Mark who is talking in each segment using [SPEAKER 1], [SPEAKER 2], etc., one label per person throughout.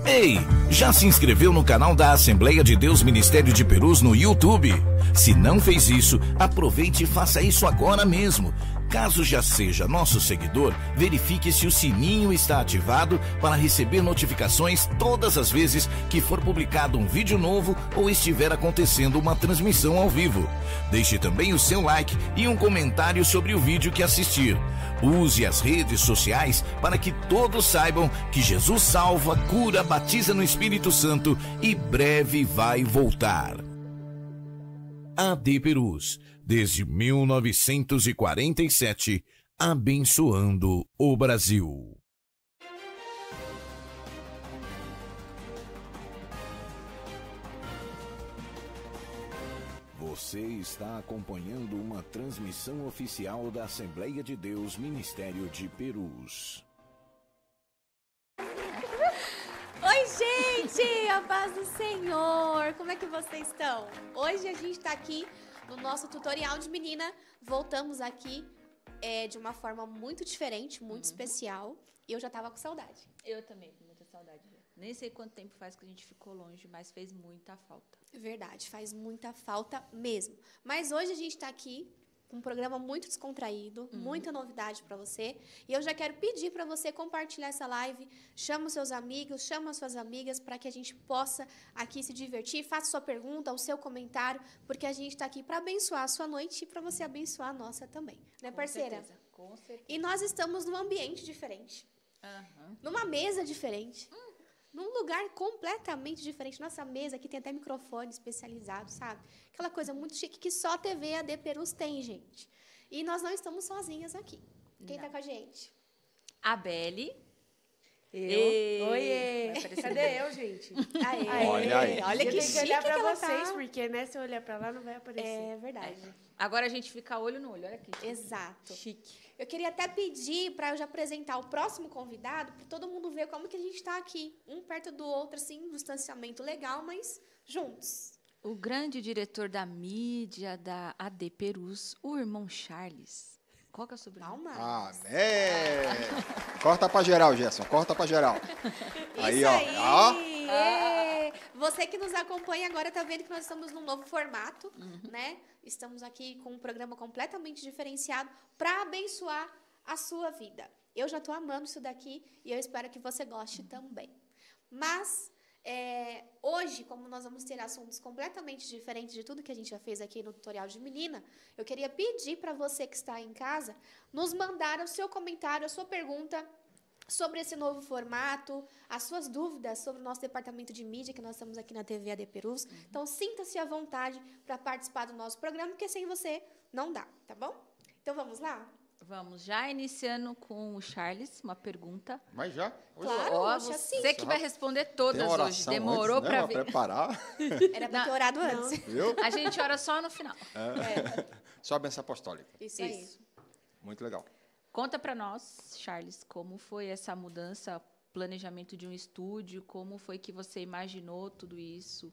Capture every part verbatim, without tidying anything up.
[SPEAKER 1] Ei, já se inscreveu no canal da Assembleia de Deus Ministério de Perus no YouTube? Se não fez isso, aproveite e faça isso agora mesmo. Caso já seja nosso seguidor, verifique se o sininho está ativado para receber notificações todas as vezes que for publicado um vídeo novo ou estiver acontecendo uma transmissão ao vivo. Deixe também o seu like e um comentário sobre o vídeo que assistir. Use as redes sociais para que todos saibam que Jesus salva, cura, batiza no Espírito Santo e breve vai voltar. A D Perus, desde mil novecentos e quarenta e sete, abençoando o Brasil. Você está acompanhando uma transmissão oficial da Assembleia de Deus Ministério de Perus.
[SPEAKER 2] Oi, gente! A paz do Senhor! Como é que vocês estão? Hoje a gente está aqui no nosso tutorial de menina. Voltamos aqui é, de uma forma muito diferente, muito uhum. especial. E eu já tava com saudade.
[SPEAKER 3] Eu também, com muita saudade. Nem sei quanto tempo faz que a gente ficou longe, mas fez muita falta.
[SPEAKER 2] Verdade, faz muita falta mesmo. Mas hoje a gente está aqui com um programa muito descontraído, uhum. muita novidade para você. E eu já quero pedir para você compartilhar essa live, chama os seus amigos, chama as suas amigas para que a gente possa aqui se divertir. Faça sua pergunta, o seu comentário, porque a gente está aqui para abençoar a sua noite e para você abençoar a nossa também. Né, parceira?
[SPEAKER 3] Com certeza, com certeza.
[SPEAKER 2] E nós estamos num ambiente diferente,
[SPEAKER 3] uhum.
[SPEAKER 2] numa mesa diferente. Hum. Num lugar completamente diferente. Nossa mesa aqui tem até microfone especializado, sabe? Aquela coisa muito chique que só a T V A D Perus tem, gente. E nós não estamos sozinhas aqui. Quem não. tá com a gente?
[SPEAKER 3] A Beli.
[SPEAKER 4] Eu. Oiê. Cadê eu, gente?
[SPEAKER 2] Aê.
[SPEAKER 4] Aê.
[SPEAKER 2] Olha aí. Olha que
[SPEAKER 4] eu
[SPEAKER 2] chique
[SPEAKER 4] tenho que olhar pra
[SPEAKER 2] que ela
[SPEAKER 4] vocês,
[SPEAKER 2] tá.
[SPEAKER 4] porque né, se eu olhar pra lá não vai aparecer.
[SPEAKER 2] É verdade.
[SPEAKER 3] É. Agora a gente fica olho no olho. Olha aqui.
[SPEAKER 2] Exato.
[SPEAKER 3] Chique.
[SPEAKER 2] Eu queria até pedir para eu já apresentar o próximo convidado, para todo mundo ver como que a gente está aqui, um perto do outro, assim, um distanciamento legal, mas juntos.
[SPEAKER 3] O grande diretor da mídia da A D Perus, o irmão Charles. Qual que é o sobrenome?
[SPEAKER 2] Palma.
[SPEAKER 5] Amém! Corta pra geral, Gerson, corta pra geral.
[SPEAKER 2] Aí, ó. Aí. ó. É. Você que nos acompanha agora está vendo que nós estamos num novo formato, uhum. né? Estamos aqui com um programa completamente diferenciado para abençoar a sua vida. Eu já estou amando isso daqui e eu espero que você goste uhum. também. Mas, é, hoje, como nós vamos ter assuntos completamente diferentes de tudo que a gente já fez aqui no tutorial de menina, eu queria pedir para você que está em casa, nos mandar o seu comentário, a sua pergunta sobre esse novo formato, as suas dúvidas sobre o nosso departamento de mídia, que nós estamos aqui na T V A D Perus. Uhum. Então, sinta-se à vontade para participar do nosso programa, porque sem você não dá, tá bom? Então, vamos lá?
[SPEAKER 3] Vamos, já iniciando com o Charles, uma pergunta.
[SPEAKER 5] Mas já?
[SPEAKER 2] Hoje claro,
[SPEAKER 3] ó,
[SPEAKER 2] hoje
[SPEAKER 3] você
[SPEAKER 2] assim.
[SPEAKER 3] que vai responder todas hoje. Demorou
[SPEAKER 5] para
[SPEAKER 3] ver.
[SPEAKER 5] preparar.
[SPEAKER 2] Era para ter orado antes.
[SPEAKER 5] Viu?
[SPEAKER 3] A gente ora só no final.
[SPEAKER 5] É. É. Só a benção apostólica.
[SPEAKER 2] Isso aí.
[SPEAKER 3] Isso.
[SPEAKER 5] Muito legal.
[SPEAKER 3] Conta para nós, Charles, como foi essa mudança, planejamento de um estúdio, como foi que você imaginou tudo isso?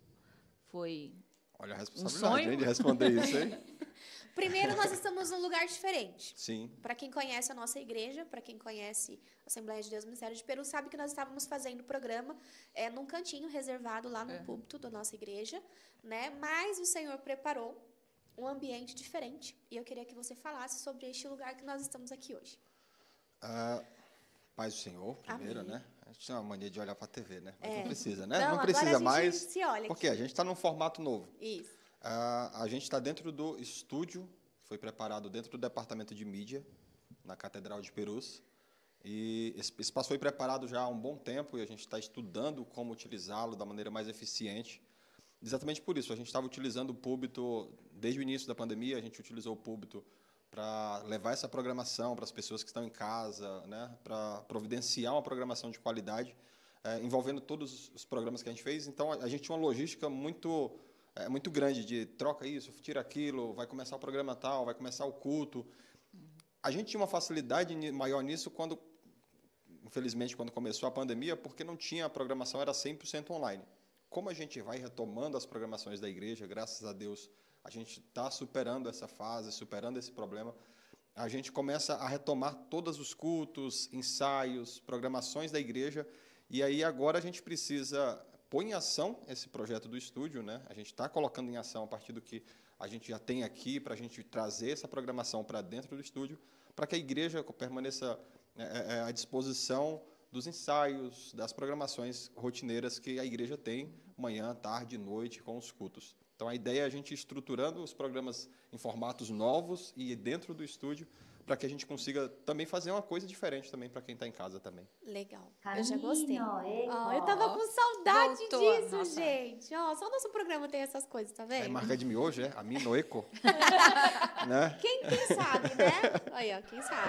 [SPEAKER 3] Foi
[SPEAKER 5] Olha a
[SPEAKER 3] um
[SPEAKER 5] responsabilidade
[SPEAKER 3] sonho?
[SPEAKER 5] hein, de responder isso, hein?
[SPEAKER 2] Primeiro, nós estamos num lugar diferente.
[SPEAKER 5] Sim.
[SPEAKER 2] Para quem conhece a nossa igreja, para quem conhece a Assembleia de Deus Ministério de Perus, sabe que nós estávamos fazendo o programa é, num cantinho reservado lá no uhum. púlpito da nossa igreja, né? Mas o Senhor preparou um ambiente diferente. E eu queria que você falasse sobre este lugar que nós estamos aqui hoje.
[SPEAKER 5] Uh, paz do Senhor, primeiro,
[SPEAKER 2] Amém.
[SPEAKER 5] né? A gente tem uma mania de olhar para a T V, né? Mas
[SPEAKER 2] é.
[SPEAKER 5] não precisa, né?
[SPEAKER 2] Não,
[SPEAKER 5] não precisa mais.
[SPEAKER 2] Se olha
[SPEAKER 5] porque
[SPEAKER 2] aqui.
[SPEAKER 5] a gente está num formato novo.
[SPEAKER 2] Isso.
[SPEAKER 5] Uh, a gente está dentro do estúdio, foi preparado dentro do departamento de mídia, na Catedral de Perus. E esse espaço foi preparado já há um bom tempo e a gente está estudando como utilizá-lo da maneira mais eficiente. Exatamente por isso, a gente estava utilizando o púlpito, desde o início da pandemia, a gente utilizou o púlpito para levar essa programação para as pessoas que estão em casa, né, para providenciar uma programação de qualidade, é, envolvendo todos os programas que a gente fez. Então, a gente tinha uma logística muito, é, muito grande de troca isso, tira aquilo, vai começar o programa tal, vai começar o culto. A gente tinha uma facilidade maior nisso quando, infelizmente, quando começou a pandemia, porque não tinha a programação, era cem por cento online. Como a gente vai retomando as programações da igreja, graças a Deus, a gente está superando essa fase, superando esse problema, a gente começa a retomar todos os cultos, ensaios, programações da igreja, E aí agora a gente precisa pôr em ação esse projeto do estúdio, né? A gente está colocando em ação a partir do que a gente já tem aqui, para a gente trazer essa programação para dentro do estúdio, para que a igreja permaneça é, é, à disposição dos ensaios, das programações rotineiras que a igreja tem, manhã, tarde, noite, com os cultos. Então, a ideia é a gente ir estruturando os programas em formatos novos e dentro do estúdio, para que a gente consiga também fazer uma coisa diferente também para quem está em casa também.
[SPEAKER 2] Legal. Eu já gostei.
[SPEAKER 6] Camino,
[SPEAKER 2] Ó, eu tava com saudade
[SPEAKER 3] Voltou,
[SPEAKER 2] disso,
[SPEAKER 3] nossa.
[SPEAKER 2] gente. Ó, só o nosso programa tem essas coisas, tá
[SPEAKER 5] É
[SPEAKER 2] vendo?
[SPEAKER 5] marca de miojo, é? A Minoeco. Né?
[SPEAKER 2] Quem, quem sabe, né? Aí, ó, quem sabe.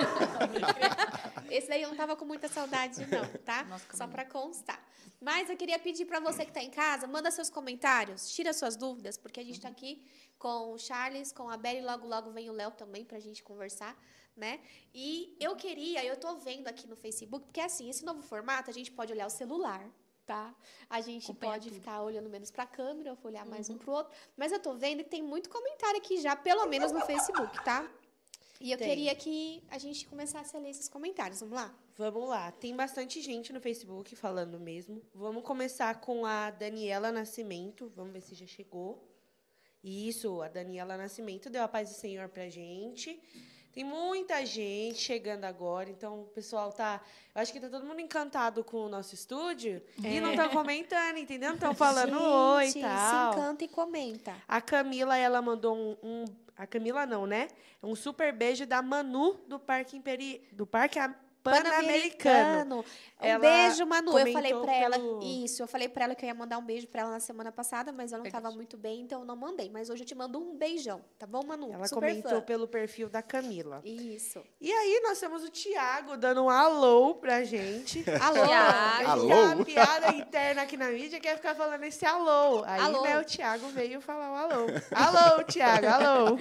[SPEAKER 2] Esse daí eu não tava com muita saudade, não, tá?
[SPEAKER 3] Nossa,
[SPEAKER 2] Só
[SPEAKER 3] como-
[SPEAKER 2] pra constar. Mas eu queria pedir pra você que tá em casa, manda seus comentários, tira suas dúvidas, porque a gente tá aqui com o Charles, com a Bela e logo, logo vem o Léo também pra gente conversar, né? E eu queria, eu tô vendo aqui no Facebook, porque assim, esse novo formato, a gente pode olhar o celular, tá? A gente
[SPEAKER 3] Acompanha
[SPEAKER 2] pode
[SPEAKER 3] tudo.
[SPEAKER 2] ficar olhando menos pra câmera, ou olhar mais um pro outro, mas eu tô vendo que tem muito comentário aqui já, pelo menos no Facebook, tá? E eu
[SPEAKER 4] Tem.
[SPEAKER 2] queria que a gente começasse a ler esses comentários. Vamos lá?
[SPEAKER 4] Vamos lá. Tem bastante gente no Facebook falando mesmo. Vamos começar com a Daniela Nascimento. Vamos ver se já chegou. Isso, a Daniela Nascimento deu a paz do Senhor pra gente. Tem muita gente chegando agora, então o pessoal tá... Eu acho que tá todo mundo encantado com o nosso estúdio e não estão comentando, entendeu? Não estão falando oi e
[SPEAKER 2] Gente,
[SPEAKER 4] tal.
[SPEAKER 2] se encanta e comenta.
[SPEAKER 4] A Camila, ela mandou um, um... A Camila não, né? Um super beijo da Manu, do Parque, Imperi... do Parque A- Pan-Americano.
[SPEAKER 2] Um
[SPEAKER 4] Ela
[SPEAKER 2] beijo, Manu. Eu falei
[SPEAKER 4] comentou
[SPEAKER 2] pra ela.
[SPEAKER 4] pelo-
[SPEAKER 2] Isso, eu falei pra ela que eu ia mandar um beijo pra ela na semana passada, mas eu não
[SPEAKER 3] Verdade.
[SPEAKER 2] tava muito bem, então eu não mandei. Mas hoje eu te mando um beijão, tá bom, Manu?
[SPEAKER 4] Ela
[SPEAKER 2] Super
[SPEAKER 4] comentou
[SPEAKER 2] fã.
[SPEAKER 4] pelo perfil da Camila.
[SPEAKER 2] Isso.
[SPEAKER 4] E aí, nós temos o Thiago dando um alô pra gente.
[SPEAKER 2] Alô?
[SPEAKER 3] Thiago.
[SPEAKER 4] A gente
[SPEAKER 5] Alô?
[SPEAKER 4] tem uma piada interna aqui na mídia que é ficar falando esse alô. Aí,
[SPEAKER 2] Alô.
[SPEAKER 4] né, o Thiago veio falar o alô. Alô, Thiago, alô.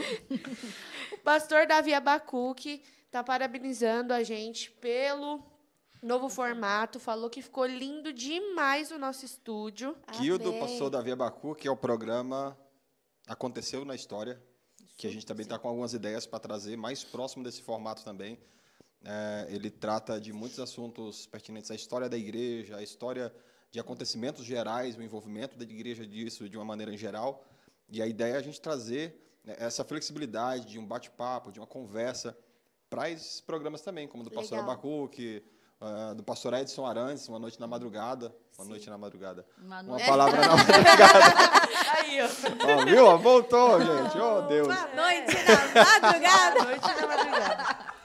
[SPEAKER 4] O pastor Davi Abacuque tá parabenizando a gente pelo novo formato. Falou que ficou lindo demais o nosso estúdio.
[SPEAKER 5] Que o do
[SPEAKER 2] Amém.
[SPEAKER 5] pastor Davi Abacu, que é o programa Aconteceu na História, que a gente também está com algumas ideias para trazer mais próximo desse formato também. É, ele trata de muitos assuntos pertinentes à história da igreja, à história de acontecimentos gerais, o envolvimento da igreja disso de uma maneira em geral. E a ideia é a gente trazer, né, essa flexibilidade de um bate-papo, de uma conversa, para esses programas também, como o do pastor
[SPEAKER 2] Legal.
[SPEAKER 5] Abacuque, uh, do pastor Edson Arantes, Uma Noite na Madrugada. Uma
[SPEAKER 2] Sim.
[SPEAKER 5] Noite na Madrugada.
[SPEAKER 3] Uma
[SPEAKER 5] Uma
[SPEAKER 3] noite-
[SPEAKER 5] palavra na madrugada.
[SPEAKER 4] Aí, ó.
[SPEAKER 5] Ó, viu? Ó, voltou, gente. Oh, Deus.
[SPEAKER 2] Boa noite na madrugada.
[SPEAKER 4] Noite da madrugada.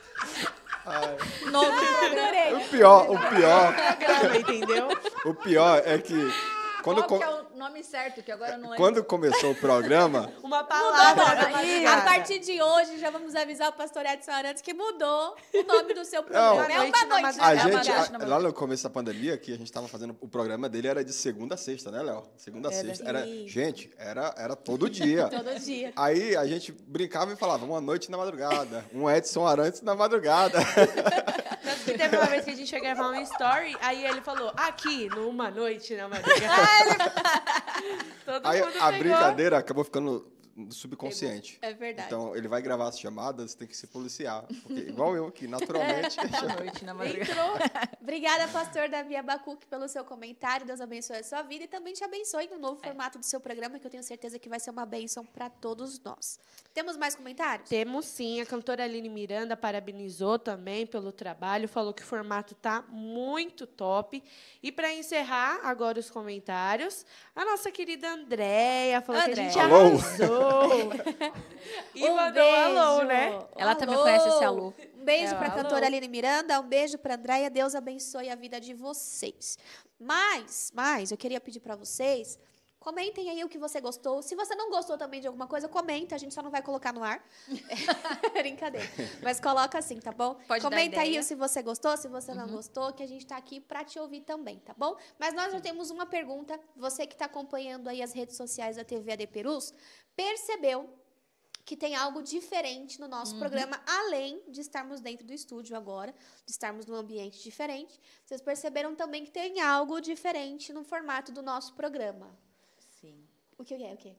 [SPEAKER 2] Adorei.
[SPEAKER 5] O pior, o pior,
[SPEAKER 4] Programa, entendeu?
[SPEAKER 5] o pior é que quando,
[SPEAKER 3] Qual que
[SPEAKER 5] co-
[SPEAKER 3] é o nome certo, que agora eu não lembro.
[SPEAKER 5] quando começou o programa,
[SPEAKER 4] Uma
[SPEAKER 2] Mudou,
[SPEAKER 4] palavra da
[SPEAKER 2] mano.
[SPEAKER 4] madrugada.
[SPEAKER 2] A partir de hoje, já vamos avisar o pastor Edson Arantes que mudou o nome do seu programa.
[SPEAKER 5] Não.
[SPEAKER 2] É uma
[SPEAKER 4] Noite na
[SPEAKER 2] noite.
[SPEAKER 5] a
[SPEAKER 3] É uma
[SPEAKER 5] gente,
[SPEAKER 3] noite
[SPEAKER 5] a-
[SPEAKER 3] na
[SPEAKER 5] lá no começo da pandemia, que a gente estava fazendo, o programa dele era de segunda a sexta, né, Léo? Segunda a
[SPEAKER 4] Era.
[SPEAKER 5] sexta. Era,
[SPEAKER 2] Sim.
[SPEAKER 5] gente, era, era todo dia.
[SPEAKER 2] Todo dia.
[SPEAKER 5] Aí a gente brincava e falava, uma noite na madrugada, um Edson Arantes na madrugada.
[SPEAKER 4] Tanto que teve uma vez que a gente foi gravar um story, aí ele falou, aqui, numa noite na madrugada. Todo
[SPEAKER 5] Aí
[SPEAKER 4] mundo
[SPEAKER 5] a
[SPEAKER 4] pegou.
[SPEAKER 5] brincadeira acabou ficando no subconsciente.
[SPEAKER 2] É verdade.
[SPEAKER 5] Então, ele vai gravar as chamadas, tem que se policiar. Porque, igual eu aqui, naturalmente.
[SPEAKER 3] Uma noite na madrugada.
[SPEAKER 2] Entrou. Obrigada, pastor Davi Abacuque, pelo seu comentário. Deus abençoe a sua vida e também te abençoe no novo formato do seu programa, que eu tenho certeza que vai ser uma bênção para todos nós. Temos mais comentários?
[SPEAKER 4] Temos sim, a cantora Aline Miranda parabenizou também pelo trabalho, falou que o formato tá muito top. E para encerrar agora os comentários, a nossa querida Andréia falou que a gente
[SPEAKER 5] Alô?
[SPEAKER 4] arrasou. E
[SPEAKER 2] Um
[SPEAKER 4] mandou um alô,
[SPEAKER 2] beijo.
[SPEAKER 4] né?
[SPEAKER 3] Ela também conhece esse alô.
[SPEAKER 2] Um beijo
[SPEAKER 4] É,
[SPEAKER 2] para a
[SPEAKER 4] alô.
[SPEAKER 2] cantora Aline Miranda, um beijo para Andréia. Deus abençoe a vida de vocês. Mas, mas, eu queria pedir para vocês, comentem aí o que você gostou. Se você não gostou também de alguma coisa, comenta. A gente só não vai colocar no ar. Brincadeira. Mas coloca assim, tá bom?
[SPEAKER 3] Pode dar
[SPEAKER 2] Comenta aí
[SPEAKER 3] ideia.
[SPEAKER 2] se você gostou, se você não gostou, que a gente tá aqui para te ouvir também, tá bom? Mas nós já temos uma pergunta. Você que está acompanhando aí as redes sociais da T V A D Perus, percebeu que tem algo diferente no nosso programa, além de estarmos dentro do estúdio agora, de estarmos num ambiente diferente. Vocês perceberam também que tem algo diferente no formato do nosso programa.
[SPEAKER 3] Sim.
[SPEAKER 2] O que é? O que é? O que é?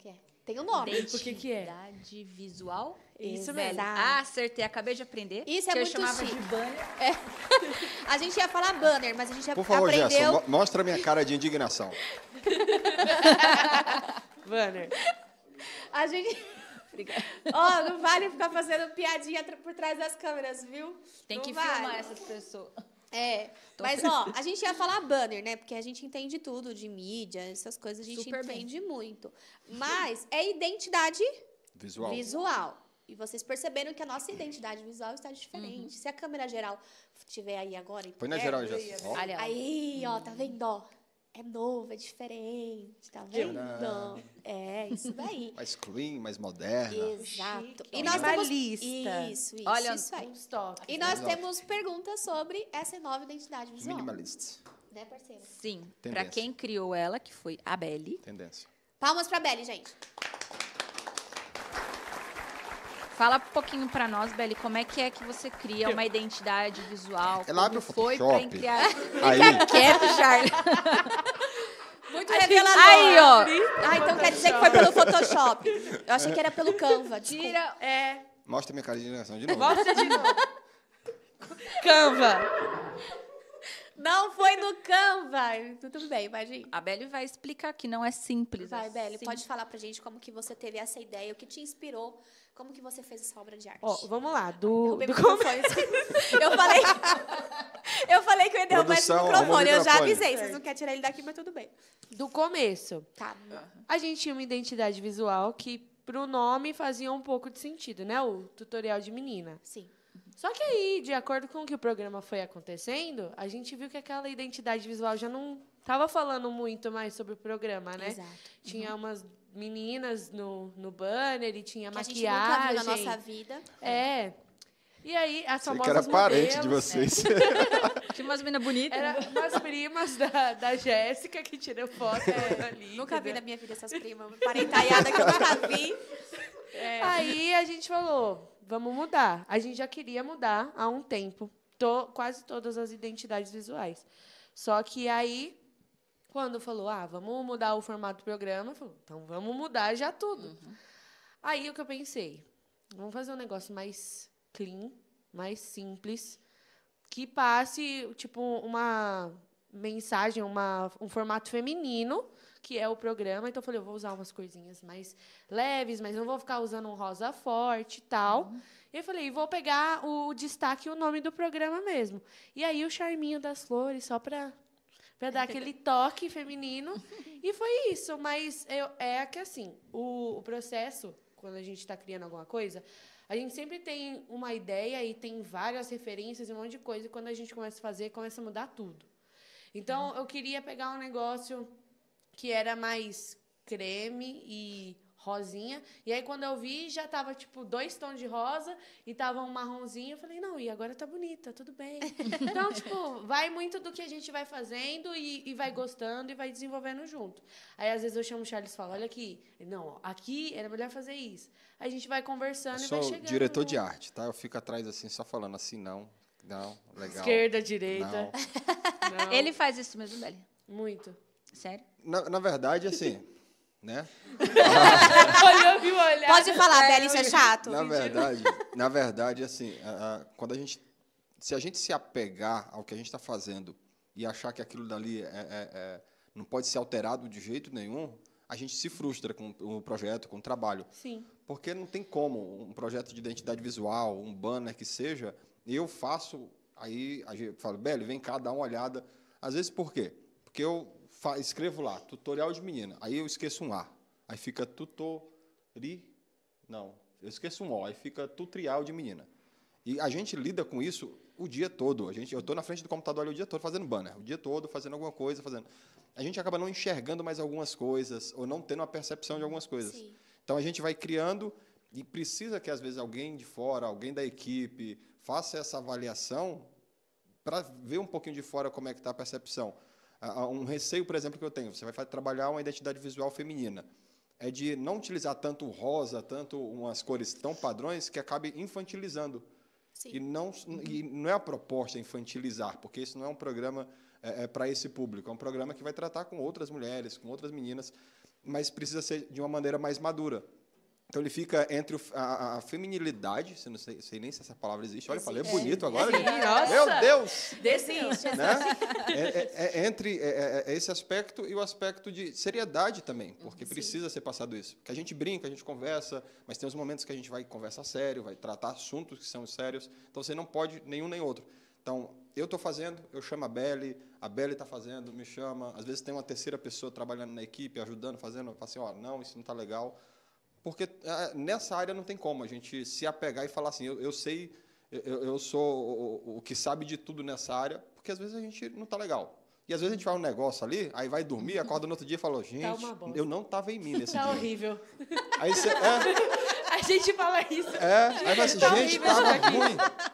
[SPEAKER 2] Tem um nome.
[SPEAKER 4] O que que é?
[SPEAKER 3] Identidade visual?
[SPEAKER 4] Isso
[SPEAKER 3] Velho.
[SPEAKER 4] mesmo.
[SPEAKER 3] Ah, acertei. Acabei de aprender.
[SPEAKER 2] Isso é
[SPEAKER 3] que eu
[SPEAKER 2] muito
[SPEAKER 3] chamava
[SPEAKER 2] chique.
[SPEAKER 3] de banner.
[SPEAKER 2] A gente ia falar banner, mas a gente
[SPEAKER 5] Por favor,
[SPEAKER 2] aprendeu...
[SPEAKER 5] Gerson, mo- mostra a minha cara de indignação.
[SPEAKER 4] Banner.
[SPEAKER 2] A gente... Ó, não vale ficar fazendo piadinha tra- por trás das câmeras, viu?
[SPEAKER 3] Tem
[SPEAKER 2] Não
[SPEAKER 3] que
[SPEAKER 2] vale.
[SPEAKER 3] filmar essas pessoas.
[SPEAKER 2] É, mas ó, a gente ia falar banner, né? Porque a gente entende tudo de mídia, essas coisas a gente
[SPEAKER 3] Super bem.
[SPEAKER 2] entende muito. Mas é identidade
[SPEAKER 5] Visual.
[SPEAKER 2] visual. E vocês perceberam que a nossa identidade visual está diferente. Se a câmera geral estiver aí agora... em
[SPEAKER 5] Põe na
[SPEAKER 2] perto,
[SPEAKER 5] geral, Gerson. Ó.
[SPEAKER 3] Aliás.
[SPEAKER 2] Aí, ó, tá vendo, ó? É novo, é diferente, tá vendo?
[SPEAKER 5] Tcharam.
[SPEAKER 2] É, isso daí.
[SPEAKER 5] Mais clean, mais moderna.
[SPEAKER 2] Exato.
[SPEAKER 4] Chique,
[SPEAKER 2] E
[SPEAKER 4] ó.
[SPEAKER 2] nós temos...
[SPEAKER 4] Minimalista.
[SPEAKER 2] Isso, isso,
[SPEAKER 3] Olha,
[SPEAKER 2] isso aí.
[SPEAKER 4] Uns toques.
[SPEAKER 2] E nós
[SPEAKER 5] Exato.
[SPEAKER 2] temos perguntas sobre essa nova identidade visual.
[SPEAKER 5] Minimalist.
[SPEAKER 2] Né, parceiro?
[SPEAKER 3] Sim.
[SPEAKER 5] Tendência.
[SPEAKER 3] Pra quem criou ela, que foi a Beli.
[SPEAKER 5] Tendência.
[SPEAKER 2] Palmas pra Beli, gente.
[SPEAKER 3] Fala um pouquinho pra nós, Beli, como é que é que você cria uma identidade visual?
[SPEAKER 5] Ela abre
[SPEAKER 3] Como
[SPEAKER 5] o
[SPEAKER 3] foi
[SPEAKER 5] Photoshop.
[SPEAKER 3] pra criar...
[SPEAKER 5] Aí,
[SPEAKER 3] Quieto, Charlie.
[SPEAKER 2] Muito revelador.
[SPEAKER 3] Aí, ó.
[SPEAKER 2] Ah, então quer dizer que foi pelo Photoshop. Eu achei que era pelo Canva. Desculpa.
[SPEAKER 3] Tira...
[SPEAKER 4] É.
[SPEAKER 5] mostra minha cara de indignação de novo.
[SPEAKER 4] Mostra de novo. Canva.
[SPEAKER 2] Não foi no Canva. Tudo bem, imagina.
[SPEAKER 3] A Beli vai explicar que não é simples.
[SPEAKER 2] Vai,
[SPEAKER 3] é
[SPEAKER 2] Beli,
[SPEAKER 3] sim-
[SPEAKER 2] pode falar pra gente como que você teve essa ideia, o que te inspirou, como que você fez essa obra de arte.
[SPEAKER 4] Ó, vamos lá. Do,
[SPEAKER 2] Derrubei
[SPEAKER 4] do
[SPEAKER 2] o microfone. Eu falei... Eu falei que eu ia derrubar esse
[SPEAKER 5] Produção, arruma o
[SPEAKER 2] microfone. Eu já
[SPEAKER 5] microfone.
[SPEAKER 2] avisei. Vocês não querem tirar ele daqui, mas tudo bem.
[SPEAKER 4] do começo.
[SPEAKER 2] Tá.
[SPEAKER 4] A gente tinha uma identidade visual que, pro nome, fazia um pouco de sentido, né? O tutorial de menina.
[SPEAKER 2] Sim.
[SPEAKER 4] Só que aí, de acordo com o que o programa foi acontecendo, a gente viu que aquela identidade visual já não estava falando muito mais sobre o programa, né?
[SPEAKER 2] Exato.
[SPEAKER 4] Tinha umas meninas no, no banner e tinha
[SPEAKER 2] Que a gente
[SPEAKER 4] maquiagem.
[SPEAKER 2] nunca viu na nossa vida.
[SPEAKER 4] É. E aí, as
[SPEAKER 5] Sei que
[SPEAKER 4] famosas
[SPEAKER 5] era parente de
[SPEAKER 4] modelos,
[SPEAKER 5] vocês.
[SPEAKER 3] Tinha umas meninas bonitas.
[SPEAKER 4] Era umas primas da, da Jéssica que tirou foto ali.
[SPEAKER 2] Nunca vi
[SPEAKER 4] entendeu?
[SPEAKER 2] na minha vida essas primas parentaiadas que eu nunca vi.
[SPEAKER 4] Aí a gente falou, vamos mudar. A gente já queria mudar há um tempo. To, quase todas as identidades visuais. Só que aí, quando falou, ah, vamos mudar o formato do programa, falou, então vamos mudar já tudo. Aí o que eu pensei, vamos fazer um negócio mais clean, mais simples, que passe, tipo, uma mensagem, uma, um formato feminino, que é o programa. Então, eu falei, eu vou usar umas coisinhas mais leves, mas não vou ficar usando um rosa forte e tal. E eu falei, vou pegar o destaque e o nome do programa mesmo. E aí, o charminho das flores, só para para dar aquele toque feminino. E foi isso. Mas eu, é que, assim, o, o processo, quando a gente está criando alguma coisa, a gente sempre tem uma ideia e tem várias referências e um monte de coisa. E quando a gente começa a fazer, começa a mudar tudo. Então, eu queria pegar um negócio que era mais creme e rosinha. E aí, quando eu vi, já tava, tipo, dois tons de rosa e tava um marronzinho. Eu falei, não, e agora tá bonita, tudo bem. Então, tipo, vai muito do que a gente vai fazendo e, e vai gostando e vai desenvolvendo junto. Aí, às vezes, eu chamo o Charles e falo, olha aqui. Ele, não, ó, aqui era melhor fazer isso. Aí a gente vai conversando
[SPEAKER 5] Eu
[SPEAKER 4] e vai
[SPEAKER 5] sou
[SPEAKER 4] chegando.
[SPEAKER 5] diretor de
[SPEAKER 4] no-
[SPEAKER 5] arte, tá? Eu fico atrás assim, só falando assim, não, não, legal.
[SPEAKER 4] Esquerda, direita.
[SPEAKER 5] Não.
[SPEAKER 4] Não.
[SPEAKER 3] Ele faz isso mesmo, Beli.
[SPEAKER 4] Muito.
[SPEAKER 3] Sério?
[SPEAKER 5] Na, na verdade, assim, né?
[SPEAKER 4] Olhou, viu, olhar.
[SPEAKER 2] Pode falar, Beli, isso é chato.
[SPEAKER 5] Na verdade, na verdade, assim, a- a- quando a gente, se a gente se apegar ao que a gente está fazendo e achar que aquilo dali é, é- é- não pode ser alterado de jeito nenhum, a gente se frustra com o projeto, com o trabalho.
[SPEAKER 4] Sim.
[SPEAKER 5] Porque não tem como um projeto de identidade visual, um banner que seja, eu faço, aí a gente fala, Beli, vem cá, dá uma olhada. Às vezes, por quê? Porque eu fa- escrevo lá, tutorial de menina, aí eu esqueço um A, aí fica tutori, não, eu esqueço um O, aí fica tutorial de menina. E a gente lida com isso o dia todo. A gente, eu estou na frente do computador ali o dia todo fazendo banner, o dia todo fazendo alguma coisa, fazendo. A gente acaba não enxergando mais algumas coisas ou não tendo uma percepção de algumas coisas.
[SPEAKER 2] Sim.
[SPEAKER 5] Então a gente vai criando e precisa que às vezes alguém de fora, alguém da equipe, faça essa avaliação para ver um pouquinho de fora como é que está a percepção. Ah, Um receio, por exemplo, que eu tenho, você vai fa- trabalhar uma identidade visual feminina, é de não utilizar tanto rosa, tanto umas cores tão padrões que acabe infantilizando.
[SPEAKER 2] Sim.
[SPEAKER 5] E não, e não é a proposta infantilizar, porque isso não é um programa é, é, para esse público, é um programa que vai tratar com outras mulheres, com outras meninas. mas precisa ser de uma maneira mais madura. Então, ele fica entre o, a, a feminilidade, se não sei, sei nem se essa palavra existe. Olha, eu falei bonito agora.
[SPEAKER 4] Sim, nossa.
[SPEAKER 5] Meu Deus!
[SPEAKER 2] Desiste.
[SPEAKER 5] Né? É, é, é entre é, é esse aspecto e o aspecto de seriedade também, porque Sim. precisa ser passado isso. Porque a gente brinca, a gente conversa, mas tem os momentos que a gente vai conversar sério, vai tratar assuntos que são sérios, então você não pode nenhum nem outro. Então, eu estou fazendo, eu chamo a Beli, a Beli está fazendo, me chama, às vezes tem uma terceira pessoa trabalhando na equipe, ajudando, fazendo, eu falo assim, ó, não, isso não está legal. Porque é, nessa área não tem como a gente se apegar e falar assim, eu, eu sei, eu, eu sou o, o que sabe de tudo nessa área, porque às vezes a gente não está legal. E às vezes a gente faz um negócio ali, aí vai dormir, acorda no outro dia e fala, gente, tá eu não estava em mim nesse
[SPEAKER 4] tá
[SPEAKER 5] dia.
[SPEAKER 4] Tá horrível.
[SPEAKER 5] Aí você, é,
[SPEAKER 4] a gente fala isso.
[SPEAKER 5] É, aí vai assim,
[SPEAKER 4] tá
[SPEAKER 5] gente,
[SPEAKER 4] horrível,
[SPEAKER 5] tava ruim.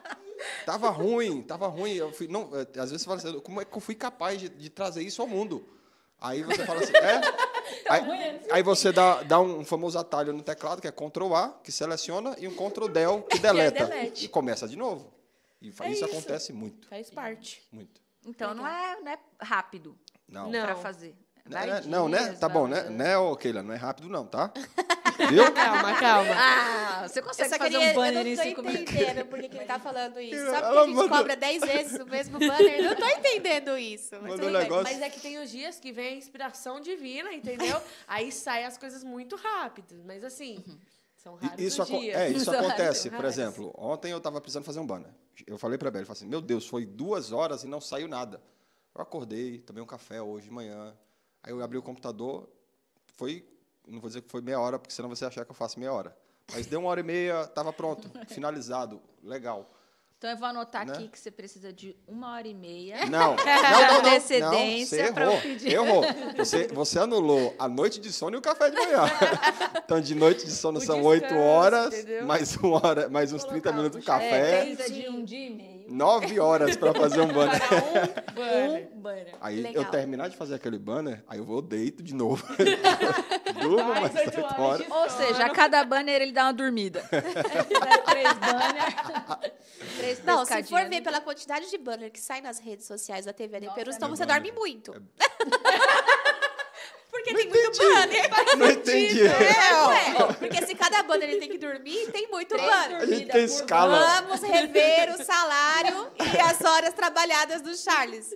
[SPEAKER 5] Tava ruim, tava ruim. Eu fui, não, às vezes você fala assim, como é que eu fui capaz de, de trazer isso ao mundo? Aí você fala assim, é... Aí, aí você dá, dá um famoso atalho no teclado, que é control A, que seleciona, e um control del, que deleta. E começa de novo. E é isso, isso acontece muito.
[SPEAKER 4] Faz parte.
[SPEAKER 5] Muito.
[SPEAKER 3] Então, não é, não é rápido
[SPEAKER 5] não.
[SPEAKER 3] para fazer.
[SPEAKER 5] Vai
[SPEAKER 3] dias,
[SPEAKER 5] não, né? Tá bom, né?
[SPEAKER 3] Dias.
[SPEAKER 5] Né, ô, Keila? Não é rápido não, tá? Viu?
[SPEAKER 4] Calma, calma.
[SPEAKER 3] Ah, você consegue fazer
[SPEAKER 2] queria,
[SPEAKER 3] um banner em cinco
[SPEAKER 2] Eu não tô
[SPEAKER 3] minutos?
[SPEAKER 2] entendendo por que que ele tá falando isso.
[SPEAKER 5] Ela
[SPEAKER 2] Só porque a gente
[SPEAKER 5] manda...
[SPEAKER 2] cobra dez vezes o mesmo banner. Eu não tô entendendo isso. Mas,
[SPEAKER 5] Manda
[SPEAKER 2] tudo
[SPEAKER 5] um
[SPEAKER 2] bem.
[SPEAKER 5] negócio.
[SPEAKER 4] Mas é que tem os dias que vem a inspiração divina, entendeu? Aí saem as coisas muito rápido. Mas assim, uhum. são raros
[SPEAKER 5] isso
[SPEAKER 4] os dias.
[SPEAKER 5] É, isso
[SPEAKER 4] são
[SPEAKER 5] acontece.
[SPEAKER 4] Raros.
[SPEAKER 5] Por exemplo, ontem eu estava precisando fazer um banner. Eu falei para a Beli, falei assim, meu Deus, foi duas horas e não saiu nada. Eu acordei, tomei um café hoje de manhã. Aí eu abri o computador, foi, não vou dizer que foi meia hora, porque senão você vai achar que eu faço meia hora. Mas deu uma hora e meia, estava pronto, finalizado, legal.
[SPEAKER 3] Então eu vou anotar
[SPEAKER 5] né?
[SPEAKER 3] aqui que você precisa de uma hora e meia.
[SPEAKER 5] Não, não, não, não,
[SPEAKER 3] antecedência
[SPEAKER 5] não, você errou, errou. Você, você anulou a noite de sono e o café de manhã. Então, de noite de sono
[SPEAKER 4] o
[SPEAKER 5] são
[SPEAKER 4] descanso,
[SPEAKER 5] oito horas,
[SPEAKER 4] entendeu?
[SPEAKER 5] mais, uma hora, mais uns trinta minutos de café.
[SPEAKER 3] É, precisa de um dia e meio.
[SPEAKER 5] Nove horas para fazer um banner.
[SPEAKER 4] Para um banner.
[SPEAKER 3] Um banner.
[SPEAKER 5] Aí
[SPEAKER 2] Legal.
[SPEAKER 5] eu terminar de fazer aquele banner, aí eu vou deito de novo. Durmo mais, mais oito horas.
[SPEAKER 3] Ou seja, a cada banner ele dá uma dormida. Três banners. Três
[SPEAKER 2] Não, se for
[SPEAKER 3] pescadinhas.
[SPEAKER 2] ver pela quantidade de banner que sai nas redes sociais da T V A D
[SPEAKER 3] Nossa,
[SPEAKER 2] Perus,
[SPEAKER 3] é
[SPEAKER 2] então
[SPEAKER 3] muito
[SPEAKER 2] você
[SPEAKER 5] banner.
[SPEAKER 2] dorme muito.
[SPEAKER 5] É.
[SPEAKER 2] Porque
[SPEAKER 5] Não
[SPEAKER 2] tem muito
[SPEAKER 5] entendi.
[SPEAKER 2] banner.
[SPEAKER 5] Não entendi.
[SPEAKER 2] É, ué. Porque se cada banner ele tem que dormir, tem muito
[SPEAKER 3] Três
[SPEAKER 2] banner.
[SPEAKER 5] A gente
[SPEAKER 3] dormida
[SPEAKER 5] tem
[SPEAKER 3] por
[SPEAKER 5] escala.
[SPEAKER 2] Vamos rever o salário e as horas trabalhadas do Charles.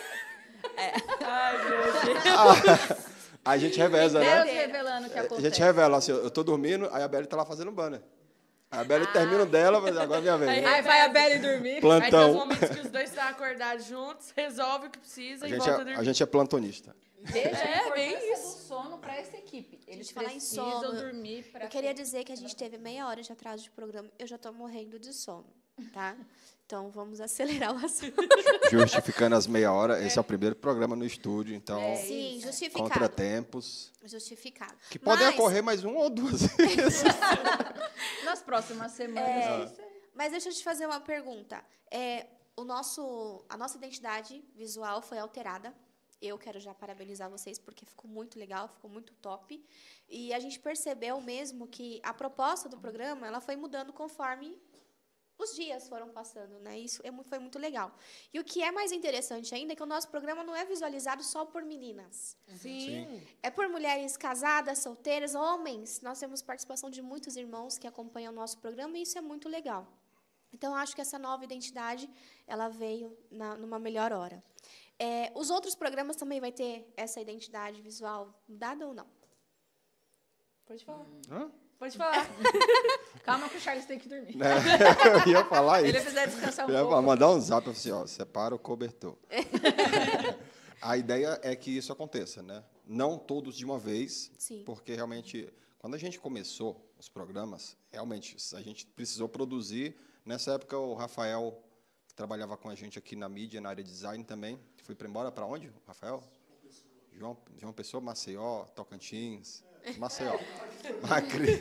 [SPEAKER 4] Ai, meu Deus.
[SPEAKER 5] A gente reveza,
[SPEAKER 3] Deus
[SPEAKER 5] né?
[SPEAKER 3] revelando o que
[SPEAKER 5] A
[SPEAKER 3] acontece.
[SPEAKER 5] gente revela, assim, eu tô dormindo, aí a Beli tá lá fazendo banner. Aí a Beli termina o dela, mas agora é minha vez.
[SPEAKER 4] Aí
[SPEAKER 3] Aí vai a Beli dormir.
[SPEAKER 4] Aí tem os
[SPEAKER 5] Plantão.
[SPEAKER 4] momentos que os dois estão acordados juntos, resolve o que precisa
[SPEAKER 5] A
[SPEAKER 4] e
[SPEAKER 5] gente,
[SPEAKER 4] volta a
[SPEAKER 5] é,
[SPEAKER 4] dormir.
[SPEAKER 5] a gente é plantonista.
[SPEAKER 3] Veja
[SPEAKER 4] É,
[SPEAKER 3] a
[SPEAKER 4] bem
[SPEAKER 3] importância
[SPEAKER 4] isso.
[SPEAKER 3] do sono para essa equipe. Eles
[SPEAKER 2] Gente, falar em
[SPEAKER 3] precisam
[SPEAKER 2] sono,
[SPEAKER 3] dormir para...
[SPEAKER 2] Eu queria dizer que a gente teve meia hora de atraso de programa. Eu já tô morrendo de sono, tá? Então vamos acelerar o assunto.
[SPEAKER 5] Justificando as meia hora, esse é o primeiro programa no estúdio, então,
[SPEAKER 2] Sim, justificado.
[SPEAKER 5] contratempos,
[SPEAKER 2] Justificado.
[SPEAKER 5] que podem
[SPEAKER 2] Mas-
[SPEAKER 5] ocorrer mais um ou duas vezes.
[SPEAKER 3] Nas próximas semanas.
[SPEAKER 2] É.
[SPEAKER 3] isso aí.
[SPEAKER 2] Mas deixa eu te fazer uma pergunta. É, o nosso, a nossa identidade visual foi alterada. Eu quero já parabenizar vocês, porque ficou muito legal, ficou muito top. E a gente percebeu mesmo que a proposta do programa ela foi mudando conforme os dias foram passando, né? Isso é mu- foi muito legal. E o que é mais interessante ainda é que o nosso programa não é visualizado só por meninas.
[SPEAKER 4] Sim.
[SPEAKER 2] É por mulheres casadas, solteiras, homens. Nós temos participação de muitos irmãos que acompanham o nosso programa e isso é muito legal. Então, eu acho que essa nova identidade ela veio na, numa melhor hora. É, os outros programas também vai ter essa identidade visual mudada ou não?
[SPEAKER 4] Pode falar.
[SPEAKER 5] Hã?
[SPEAKER 4] Pode falar.
[SPEAKER 3] Calma que o Charles tem que dormir.
[SPEAKER 5] Né? Eu ia falar isso.
[SPEAKER 3] Ele precisa descansar um
[SPEAKER 5] Eu ia
[SPEAKER 3] pouco.
[SPEAKER 5] mandar um zap assim, ó, separa o cobertor. A ideia é que isso aconteça, né? Não todos de uma vez,
[SPEAKER 2] Sim.
[SPEAKER 5] porque realmente, quando a gente começou os programas, realmente a gente precisou produzir. Nessa época, o Rafael, que trabalhava com a gente aqui na mídia, na área de design também, foi para embora para onde, Rafael? João, João Pessoa, Maceió, Tocantins, Maceió. Macri.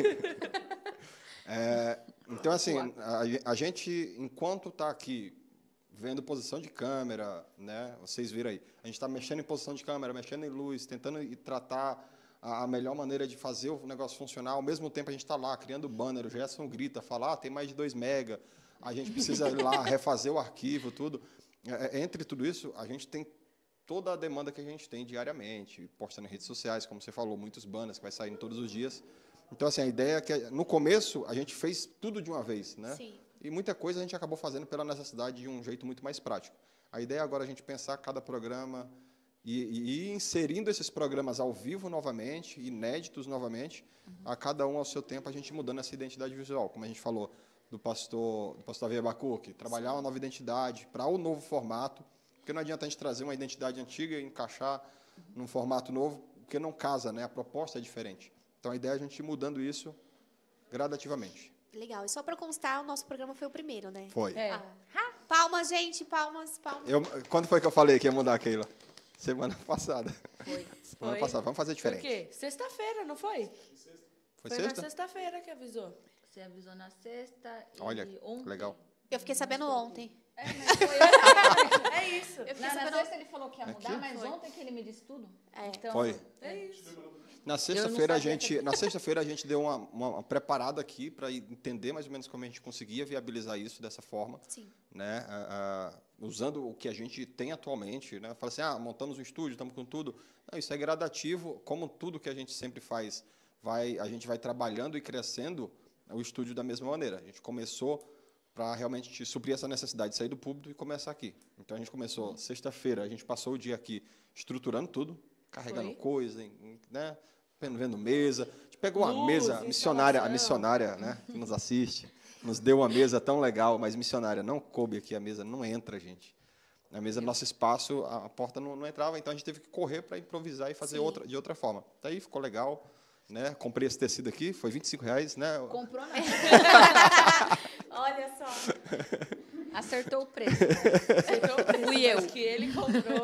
[SPEAKER 5] É, então, assim, a, a gente, enquanto está aqui vendo posição de câmera, né? Vocês viram aí, a gente está mexendo em posição de câmera, mexendo em luz, tentando ir tratar a, a melhor maneira de fazer o negócio funcionar. Ao mesmo tempo, a gente está lá criando banner, o Gerson grita, fala, ah, tem mais de dois mega, a gente precisa ir lá refazer o arquivo, tudo. É, entre tudo isso, a gente tem toda a demanda que a gente tem diariamente, postando em redes sociais, como você falou, muitos banners que vai saindo todos os dias. Então, assim, a ideia é que, no começo, a gente fez tudo de uma vez, né?
[SPEAKER 2] Sim.
[SPEAKER 5] E muita coisa a gente acabou fazendo pela necessidade de um jeito muito mais prático. A ideia agora é a gente pensar cada programa e, e ir inserindo esses programas ao vivo novamente, inéditos novamente, uhum. a cada um ao seu tempo, a gente mudando essa identidade visual. Como a gente falou do pastor, do pastor Davi Abacuque, trabalhar Sim. uma nova identidade para o novo formato, porque não adianta a gente trazer uma identidade antiga e encaixar uhum. num formato novo, porque não casa, né? A proposta é diferente. Então, a ideia é a gente ir mudando isso gradativamente.
[SPEAKER 2] Legal. E só para constar, o nosso programa foi o primeiro, né?
[SPEAKER 5] Foi.
[SPEAKER 3] É.
[SPEAKER 2] Ah. Palmas, gente. Palmas, palmas.
[SPEAKER 5] Eu, quando foi que eu falei que ia mudar, Keila? Semana passada.
[SPEAKER 3] Foi.
[SPEAKER 5] Semana
[SPEAKER 4] Foi?
[SPEAKER 5] passada. Vamos fazer diferente.
[SPEAKER 4] Por quê? Sexta-feira, não foi?
[SPEAKER 5] Foi
[SPEAKER 4] Foi
[SPEAKER 5] sexta?
[SPEAKER 4] na sexta-feira que avisou.
[SPEAKER 3] Você avisou na sexta e
[SPEAKER 5] Olha,
[SPEAKER 3] ontem.
[SPEAKER 5] legal.
[SPEAKER 2] Eu fiquei sabendo ontem.
[SPEAKER 3] É, mas foi
[SPEAKER 4] É isso.
[SPEAKER 2] Eu fiquei
[SPEAKER 3] na, na
[SPEAKER 2] sabendo...
[SPEAKER 3] sexta ele falou que ia mudar,
[SPEAKER 5] Aqui?
[SPEAKER 3] mas
[SPEAKER 2] Foi.
[SPEAKER 3] ontem que ele me disse tudo.
[SPEAKER 2] É.
[SPEAKER 3] Então,
[SPEAKER 5] Foi.
[SPEAKER 4] É isso.
[SPEAKER 5] Na sexta-feira a
[SPEAKER 3] sabia
[SPEAKER 5] gente, na sexta-feira a gente deu uma, uma, uma preparada aqui para entender mais ou menos como a gente conseguia viabilizar isso dessa forma,
[SPEAKER 2] Sim.
[SPEAKER 5] né? Ah, ah, usando o que a gente tem atualmente, né? Fala assim, ah, montamos um estúdio, estamos com tudo. Não, isso é gradativo, como tudo que a gente sempre faz, vai, a gente vai trabalhando e crescendo o estúdio da mesma maneira. A gente começou para realmente suprir essa necessidade de sair do público e começar aqui. Então a gente começou sexta-feira, a gente passou o dia aqui estruturando tudo, carregando
[SPEAKER 4] Foi.
[SPEAKER 5] coisa, né? Vendo mesa. A gente pegou uma
[SPEAKER 4] Luz,
[SPEAKER 5] mesa, a missionária, a
[SPEAKER 4] instalação.
[SPEAKER 5] missionária, né, que nos assiste, nos deu uma mesa tão legal, mas missionária, não coube aqui a mesa, não entra, gente. Na mesa do nosso espaço, a porta não, não entrava, então a gente teve que correr para improvisar e fazer outra, de outra forma. Daí ficou legal, né? Comprei esse tecido aqui, foi vinte e cinco reais, né?
[SPEAKER 3] comprou não.
[SPEAKER 2] Olha só.
[SPEAKER 3] Acertou o preço.
[SPEAKER 4] Acertou o preço,
[SPEAKER 3] Fui eu.
[SPEAKER 4] mas que ele comprou.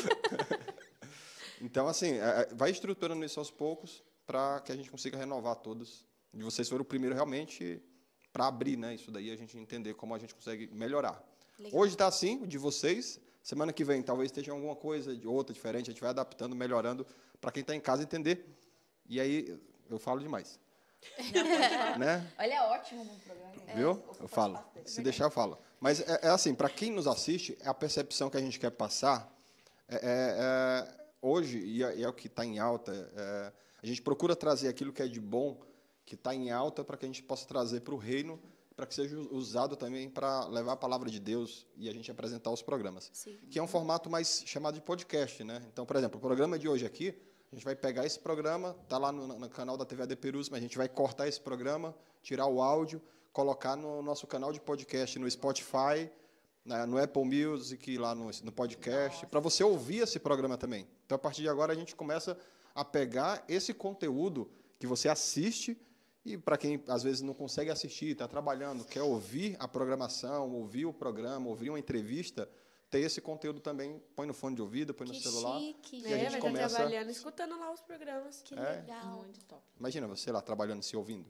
[SPEAKER 5] Então, assim, é, vai estruturando isso aos poucos para que a gente consiga renovar todos. E vocês foram o primeiro realmente para abrir, né, isso daí, a gente entender como a gente consegue melhorar.
[SPEAKER 2] Legal.
[SPEAKER 5] Hoje está assim, o de vocês. Semana que vem talvez esteja alguma coisa de outra, diferente. A gente vai adaptando, melhorando para quem está em casa entender. E aí, eu falo demais. Né?
[SPEAKER 3] Olha, é ótimo o programa.
[SPEAKER 5] Viu?
[SPEAKER 3] É,
[SPEAKER 5] Eu falo. Se deixar, eu falo. Mas é, é assim, para quem nos assiste, a percepção que a gente quer passar é, é, é hoje, e é, é o que está em alta, é, a gente procura trazer aquilo que é de bom, que está em alta, para que a gente possa trazer para o reino, para que seja usado também para levar a palavra de Deus e a gente apresentar os programas.
[SPEAKER 2] Sim.
[SPEAKER 5] Que é um formato mais chamado de podcast, né? Então, por exemplo, o programa de hoje aqui, a gente vai pegar esse programa, está lá no, no canal da T V A D Perus, mas a gente vai cortar esse programa, tirar o áudio, colocar no nosso canal de podcast, no Spotify, né, no Apple Music, lá no, no podcast, para você ouvir esse programa também. Então, a partir de agora, a gente começa a pegar esse conteúdo que você assiste e, para quem, às vezes, não consegue assistir, está trabalhando, quer ouvir a programação, ouvir o programa, ouvir uma entrevista, ter esse conteúdo também, põe no fone de ouvido, põe no
[SPEAKER 2] Que
[SPEAKER 5] celular.
[SPEAKER 2] chique,
[SPEAKER 5] E a
[SPEAKER 4] É,
[SPEAKER 5] gente
[SPEAKER 4] vai
[SPEAKER 5] começa-
[SPEAKER 4] estar trabalhando, escutando lá os programas.
[SPEAKER 2] Que
[SPEAKER 5] É.
[SPEAKER 2] legal.
[SPEAKER 4] Muito top.
[SPEAKER 5] Imagina você lá trabalhando, se ouvindo.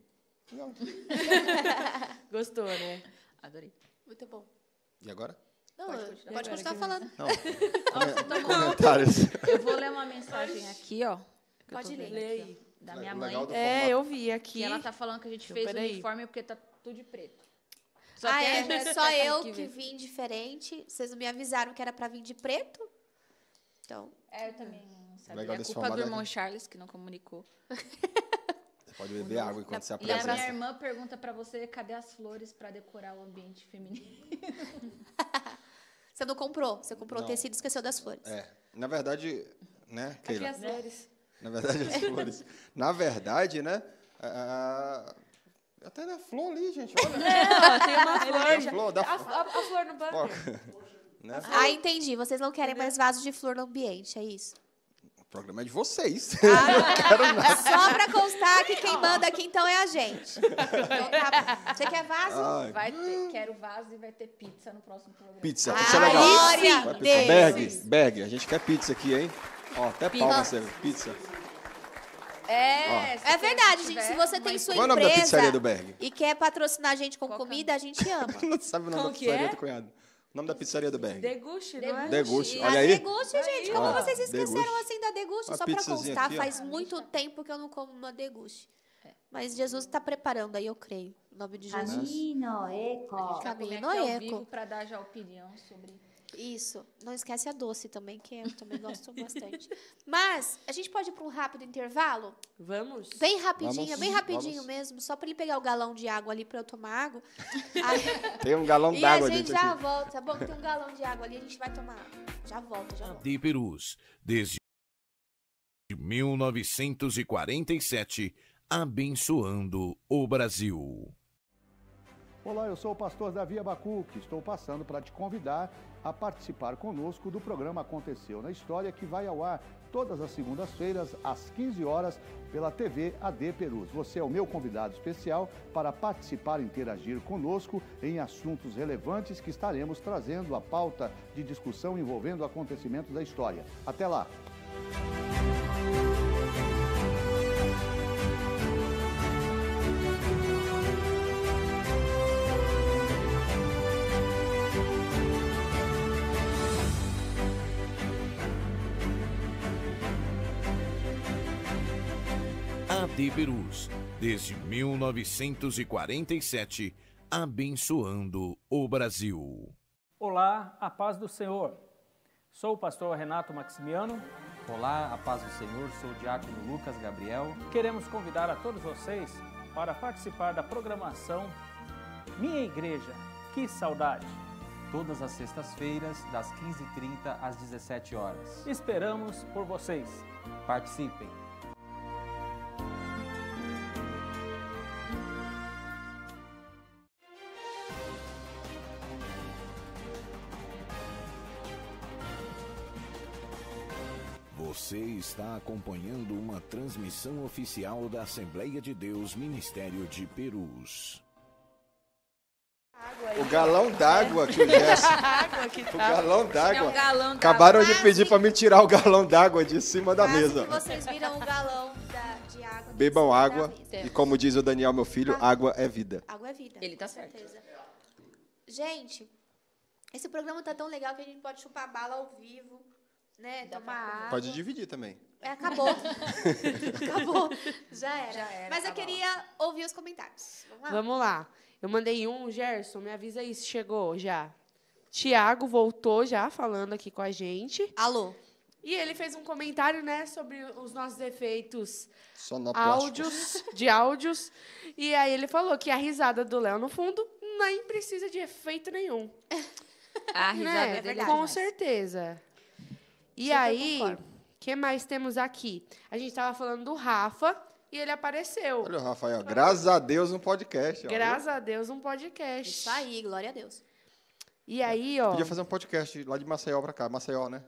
[SPEAKER 4] Gostou, né?
[SPEAKER 3] Adorei.
[SPEAKER 2] Muito bom.
[SPEAKER 5] E agora?
[SPEAKER 2] Não,
[SPEAKER 3] Pode
[SPEAKER 2] eu-
[SPEAKER 3] continuar.
[SPEAKER 2] pode
[SPEAKER 4] Agora
[SPEAKER 2] continuar
[SPEAKER 4] que-
[SPEAKER 2] falando.
[SPEAKER 5] Não. Come- comentários.
[SPEAKER 3] Eu vou ler uma mensagem aqui, ó. que eu
[SPEAKER 2] Pode
[SPEAKER 3] tô
[SPEAKER 2] ler.
[SPEAKER 3] vendo
[SPEAKER 4] Lê
[SPEAKER 3] aqui,
[SPEAKER 4] aí.
[SPEAKER 3] ó, da
[SPEAKER 5] O
[SPEAKER 3] minha
[SPEAKER 5] legal
[SPEAKER 3] mãe.
[SPEAKER 5] do
[SPEAKER 4] É,
[SPEAKER 5] formato.
[SPEAKER 4] eu vi aqui.
[SPEAKER 3] Que ela tá falando que a gente
[SPEAKER 4] Então,
[SPEAKER 3] fez o
[SPEAKER 4] peraí.
[SPEAKER 3] uniforme porque tá tudo de preto. Só
[SPEAKER 2] Ah,
[SPEAKER 3] que
[SPEAKER 2] é?
[SPEAKER 3] a gente
[SPEAKER 2] Só
[SPEAKER 3] tem
[SPEAKER 2] eu que
[SPEAKER 3] ver.
[SPEAKER 2] vim diferente. Vocês não me avisaram que era pra vir de preto? Então,
[SPEAKER 3] É, eu também não sabia.
[SPEAKER 5] legal
[SPEAKER 3] É
[SPEAKER 5] desse
[SPEAKER 3] culpa do
[SPEAKER 5] formato é
[SPEAKER 3] irmão
[SPEAKER 5] que-
[SPEAKER 3] Charles, que não comunicou.
[SPEAKER 5] Você pode beber água enquanto você
[SPEAKER 3] E a
[SPEAKER 5] apresenta.
[SPEAKER 3] minha irmã pergunta pra você, cadê as flores pra decorar o ambiente feminino?
[SPEAKER 2] você não comprou. Você comprou
[SPEAKER 5] Não.
[SPEAKER 2] o tecido e esqueceu das flores.
[SPEAKER 5] É, na verdade, né,
[SPEAKER 4] Aqui
[SPEAKER 5] Keila?
[SPEAKER 4] as flores.
[SPEAKER 5] Na verdade, as flores. Na verdade, né, ah, até na flor ali, gente, olha.
[SPEAKER 4] Ó, tem uma
[SPEAKER 5] Tem
[SPEAKER 4] flor.
[SPEAKER 5] a
[SPEAKER 4] já-
[SPEAKER 5] flor, dá
[SPEAKER 4] A, a, a flor no banco.
[SPEAKER 5] né?
[SPEAKER 2] Ah, entendi. Vocês não querem mais vasos de flor no ambiente, é isso?
[SPEAKER 5] O programa é de vocês.
[SPEAKER 2] Só pra constar que quem manda aqui então é a gente. Então, tá bom. Você quer vaso?
[SPEAKER 5] Ai,
[SPEAKER 3] Vai ter, quero vaso e vai ter pizza no próximo programa.
[SPEAKER 5] pizza,
[SPEAKER 2] Ai,
[SPEAKER 5] pizza é legal.
[SPEAKER 2] glória
[SPEAKER 5] Vai,
[SPEAKER 2] a
[SPEAKER 5] pizza.
[SPEAKER 2] Deus.
[SPEAKER 5] Berg, Berg, a gente quer pizza aqui, hein? Ó, até
[SPEAKER 3] Pizza.
[SPEAKER 5] palma, você, pizza.
[SPEAKER 3] É, se
[SPEAKER 2] É verdade,
[SPEAKER 3] tiver
[SPEAKER 2] gente. Se você
[SPEAKER 3] uma
[SPEAKER 2] tem sua
[SPEAKER 5] Qual é o nome da
[SPEAKER 2] empresa
[SPEAKER 5] pizzaria do Berg?
[SPEAKER 2] e quer patrocinar a gente com
[SPEAKER 3] Qual que é?
[SPEAKER 2] comida, a gente ama.
[SPEAKER 5] Não sabe o nome
[SPEAKER 4] Como
[SPEAKER 5] da
[SPEAKER 4] que
[SPEAKER 5] pizzaria
[SPEAKER 4] é?
[SPEAKER 5] do cunhado. O nome da pizzaria do Berg.
[SPEAKER 4] Deguste, não é?
[SPEAKER 5] Deguste,
[SPEAKER 2] A
[SPEAKER 5] olha aí.
[SPEAKER 2] Deguste, gente. Como
[SPEAKER 5] Ó,
[SPEAKER 2] vocês esqueceram
[SPEAKER 5] Deguste.
[SPEAKER 2] assim da Deguste?
[SPEAKER 5] Uma
[SPEAKER 2] Só pra
[SPEAKER 5] pizzazinha
[SPEAKER 2] constar,
[SPEAKER 5] aqui, ó.
[SPEAKER 2] faz muito tempo que eu não como uma Deguste. Mas Jesus está preparando aí, eu creio. Em nome de Jesus.
[SPEAKER 6] Caminho, eco.
[SPEAKER 3] Vai
[SPEAKER 2] Caminho
[SPEAKER 3] comer
[SPEAKER 2] no
[SPEAKER 3] aqui ao
[SPEAKER 2] eco.
[SPEAKER 3] vivo para dar já opinião sobre...
[SPEAKER 2] Isso. Não esquece a doce também, que eu também gosto bastante. Mas, a gente pode ir para um rápido intervalo?
[SPEAKER 4] Vamos?
[SPEAKER 2] Bem rapidinho,
[SPEAKER 5] Vamos,
[SPEAKER 2] bem rapidinho
[SPEAKER 5] vamos.
[SPEAKER 2] mesmo. Só para ele pegar o galão de água ali para eu tomar água. Aí,
[SPEAKER 5] Tem um galão
[SPEAKER 2] e a
[SPEAKER 5] d'água
[SPEAKER 2] gente
[SPEAKER 5] dentro
[SPEAKER 2] já
[SPEAKER 5] aqui.
[SPEAKER 2] volta. Tá bom que tem um galão de água ali, a gente vai tomar água. Já volta, já volta.
[SPEAKER 1] de Perus, desde mil novecentos e quarenta e sete, abençoando o Brasil.
[SPEAKER 7] Olá, eu sou o pastor Davi Abacuque. Estou passando para te convidar a participar conosco do programa Aconteceu na História, que vai ao ar todas as segundas-feiras, às quinze horas, pela T V A D Perus. Você é o meu convidado especial para participar e interagir conosco em assuntos relevantes que estaremos trazendo à pauta de discussão envolvendo acontecimentos da história. Até lá!
[SPEAKER 1] A D Perus, desde mil novecentos e quarenta e sete, abençoando o Brasil.
[SPEAKER 8] Olá, a paz do Senhor. Sou o pastor Renato Maximiano.
[SPEAKER 9] Olá, a paz do Senhor, sou o diácono Lucas Gabriel.
[SPEAKER 8] Queremos convidar a todos vocês para participar da programação Minha Igreja, que saudade!
[SPEAKER 9] Todas as sextas-feiras, das quinze e trinta às dezessete horas.
[SPEAKER 8] Esperamos por vocês.
[SPEAKER 9] Participem!
[SPEAKER 1] Você está acompanhando uma transmissão oficial da Assembleia de Deus Ministério de Perus.
[SPEAKER 5] O galão d'água que o Gerson...
[SPEAKER 4] Água que
[SPEAKER 5] O
[SPEAKER 4] tá.
[SPEAKER 5] galão
[SPEAKER 3] É um
[SPEAKER 5] d'água.
[SPEAKER 3] galão
[SPEAKER 5] Acabaram de
[SPEAKER 2] Quase.
[SPEAKER 5] pedir para me tirar o galão d'água de cima da
[SPEAKER 2] Quase
[SPEAKER 5] mesa.
[SPEAKER 2] que vocês viram o galão da- de água. em
[SPEAKER 5] Bebam
[SPEAKER 2] cima da
[SPEAKER 5] água.
[SPEAKER 2] mesa.
[SPEAKER 5] E como diz o Daniel, meu filho, água é vida.
[SPEAKER 2] Água é vida.
[SPEAKER 3] Ele tá
[SPEAKER 2] com
[SPEAKER 3] certo.
[SPEAKER 2] certeza. Gente, esse programa tá tão legal que a gente pode chupar bala ao vivo, né? Tomar água.
[SPEAKER 5] Pode dividir também.
[SPEAKER 2] É, acabou. Acabou. Já era.
[SPEAKER 3] Já era,
[SPEAKER 2] Mas eu
[SPEAKER 3] acabou.
[SPEAKER 2] queria ouvir os comentários. Vamos lá?
[SPEAKER 4] Vamos lá. Eu mandei um, Gerson, me avisa aí se chegou já. Tiago voltou já falando aqui com a gente.
[SPEAKER 2] Alô.
[SPEAKER 4] E ele fez um comentário, né, sobre os nossos efeitos
[SPEAKER 5] Sonoplásticos.
[SPEAKER 4] áudios, de áudios. E aí ele falou que a risada do Léo no fundo nem precisa de efeito nenhum.
[SPEAKER 3] A risada
[SPEAKER 4] Né?
[SPEAKER 3] dele é
[SPEAKER 4] Com
[SPEAKER 3] demais.
[SPEAKER 4] certeza. E
[SPEAKER 2] Super
[SPEAKER 4] aí, o
[SPEAKER 2] concordo.
[SPEAKER 4] que mais temos aqui? A gente estava falando do Rafa e ele apareceu.
[SPEAKER 5] Olha o Rafael, graças a Deus um podcast. Ó,
[SPEAKER 4] Graças a Deus, um podcast.
[SPEAKER 2] Isso aí, glória a Deus.
[SPEAKER 4] E aí, ó.
[SPEAKER 5] Podia fazer um podcast lá de Maceió pra cá. Maceió, né?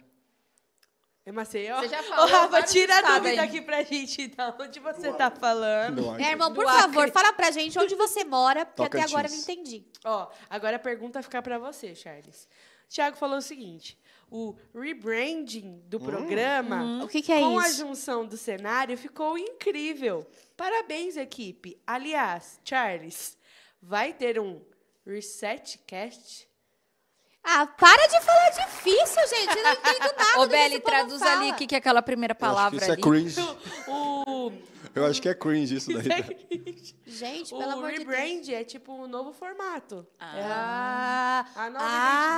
[SPEAKER 4] É Maceió?
[SPEAKER 3] Você já
[SPEAKER 4] Ô,
[SPEAKER 3] falou
[SPEAKER 4] Rafa,
[SPEAKER 3] vários
[SPEAKER 4] tira a
[SPEAKER 3] estados
[SPEAKER 4] dúvida
[SPEAKER 3] aí.
[SPEAKER 4] aqui pra gente, da onde você tá falando.
[SPEAKER 5] No Acre.
[SPEAKER 2] É, irmão, por
[SPEAKER 4] Do
[SPEAKER 2] favor,
[SPEAKER 4] Acre.
[SPEAKER 2] fala pra gente onde você mora, porque até
[SPEAKER 5] Tocantins.
[SPEAKER 2] agora eu não entendi.
[SPEAKER 4] Ó, agora a pergunta fica pra você, Charles. O Thiago falou o seguinte: o rebranding do programa,
[SPEAKER 2] O que, que é
[SPEAKER 4] com a
[SPEAKER 2] isso?
[SPEAKER 4] junção do cenário, ficou incrível. Parabéns, equipe. Aliás, Charles, vai ter um Reset Cast?
[SPEAKER 2] Ah, para de falar difícil, gente. Eu não entendo nada.
[SPEAKER 3] Ô,
[SPEAKER 2] do que
[SPEAKER 3] Beli,
[SPEAKER 2] esse povo
[SPEAKER 3] traduz
[SPEAKER 2] fala.
[SPEAKER 3] ali o que que é aquela primeira
[SPEAKER 5] Eu acho que
[SPEAKER 3] palavra
[SPEAKER 5] isso é
[SPEAKER 3] ali.
[SPEAKER 5] cringe.
[SPEAKER 4] O,
[SPEAKER 5] Eu acho que é cringe isso daí.
[SPEAKER 2] Gente, pelo
[SPEAKER 4] o
[SPEAKER 2] amor de Deus.
[SPEAKER 4] rebrand é tipo um novo formato. É
[SPEAKER 2] Ah,
[SPEAKER 4] a nova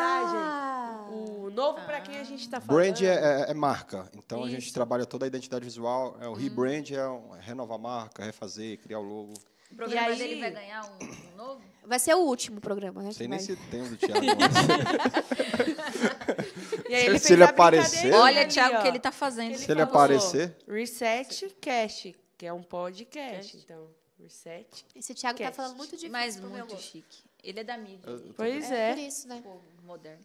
[SPEAKER 2] ah.
[SPEAKER 4] identidade. O novo pra quem a gente tá falando.
[SPEAKER 5] Brand é, é- é marca. Então a gente
[SPEAKER 4] Isso.
[SPEAKER 5] trabalha toda a identidade visual. É, o rebrand é, um- é renovar a marca, refazer, criar o logo.
[SPEAKER 3] O programa
[SPEAKER 4] E aí-
[SPEAKER 3] dele vai ganhar um, um novo?
[SPEAKER 2] Vai ser o último programa, né?
[SPEAKER 5] Não sei
[SPEAKER 2] que
[SPEAKER 5] nem
[SPEAKER 2] vai-
[SPEAKER 5] se tem o do Thiago. mas-
[SPEAKER 4] E aí
[SPEAKER 5] Se-
[SPEAKER 4] ele
[SPEAKER 5] se
[SPEAKER 4] fez
[SPEAKER 5] ele
[SPEAKER 4] a
[SPEAKER 5] aparecer-
[SPEAKER 4] brincadeirinha
[SPEAKER 3] Olha,
[SPEAKER 4] ali,
[SPEAKER 3] Thiago, o
[SPEAKER 4] ó.
[SPEAKER 3] que ele tá fazendo.
[SPEAKER 4] Ele
[SPEAKER 5] Se ele
[SPEAKER 4] falou,
[SPEAKER 5] aparecer-
[SPEAKER 4] Reset Cast, que é um podcast. Então, Reset.
[SPEAKER 2] Esse Thiago tá
[SPEAKER 4] Cast.
[SPEAKER 2] falando muito difícil
[SPEAKER 3] Mas
[SPEAKER 2] pro meu
[SPEAKER 3] muito
[SPEAKER 2] gosto.
[SPEAKER 3] chique. Ele é da mídia.
[SPEAKER 5] Eu- eu tô-
[SPEAKER 4] Pois
[SPEAKER 2] É,
[SPEAKER 4] é.
[SPEAKER 2] por isso, né?
[SPEAKER 3] Povo moderno.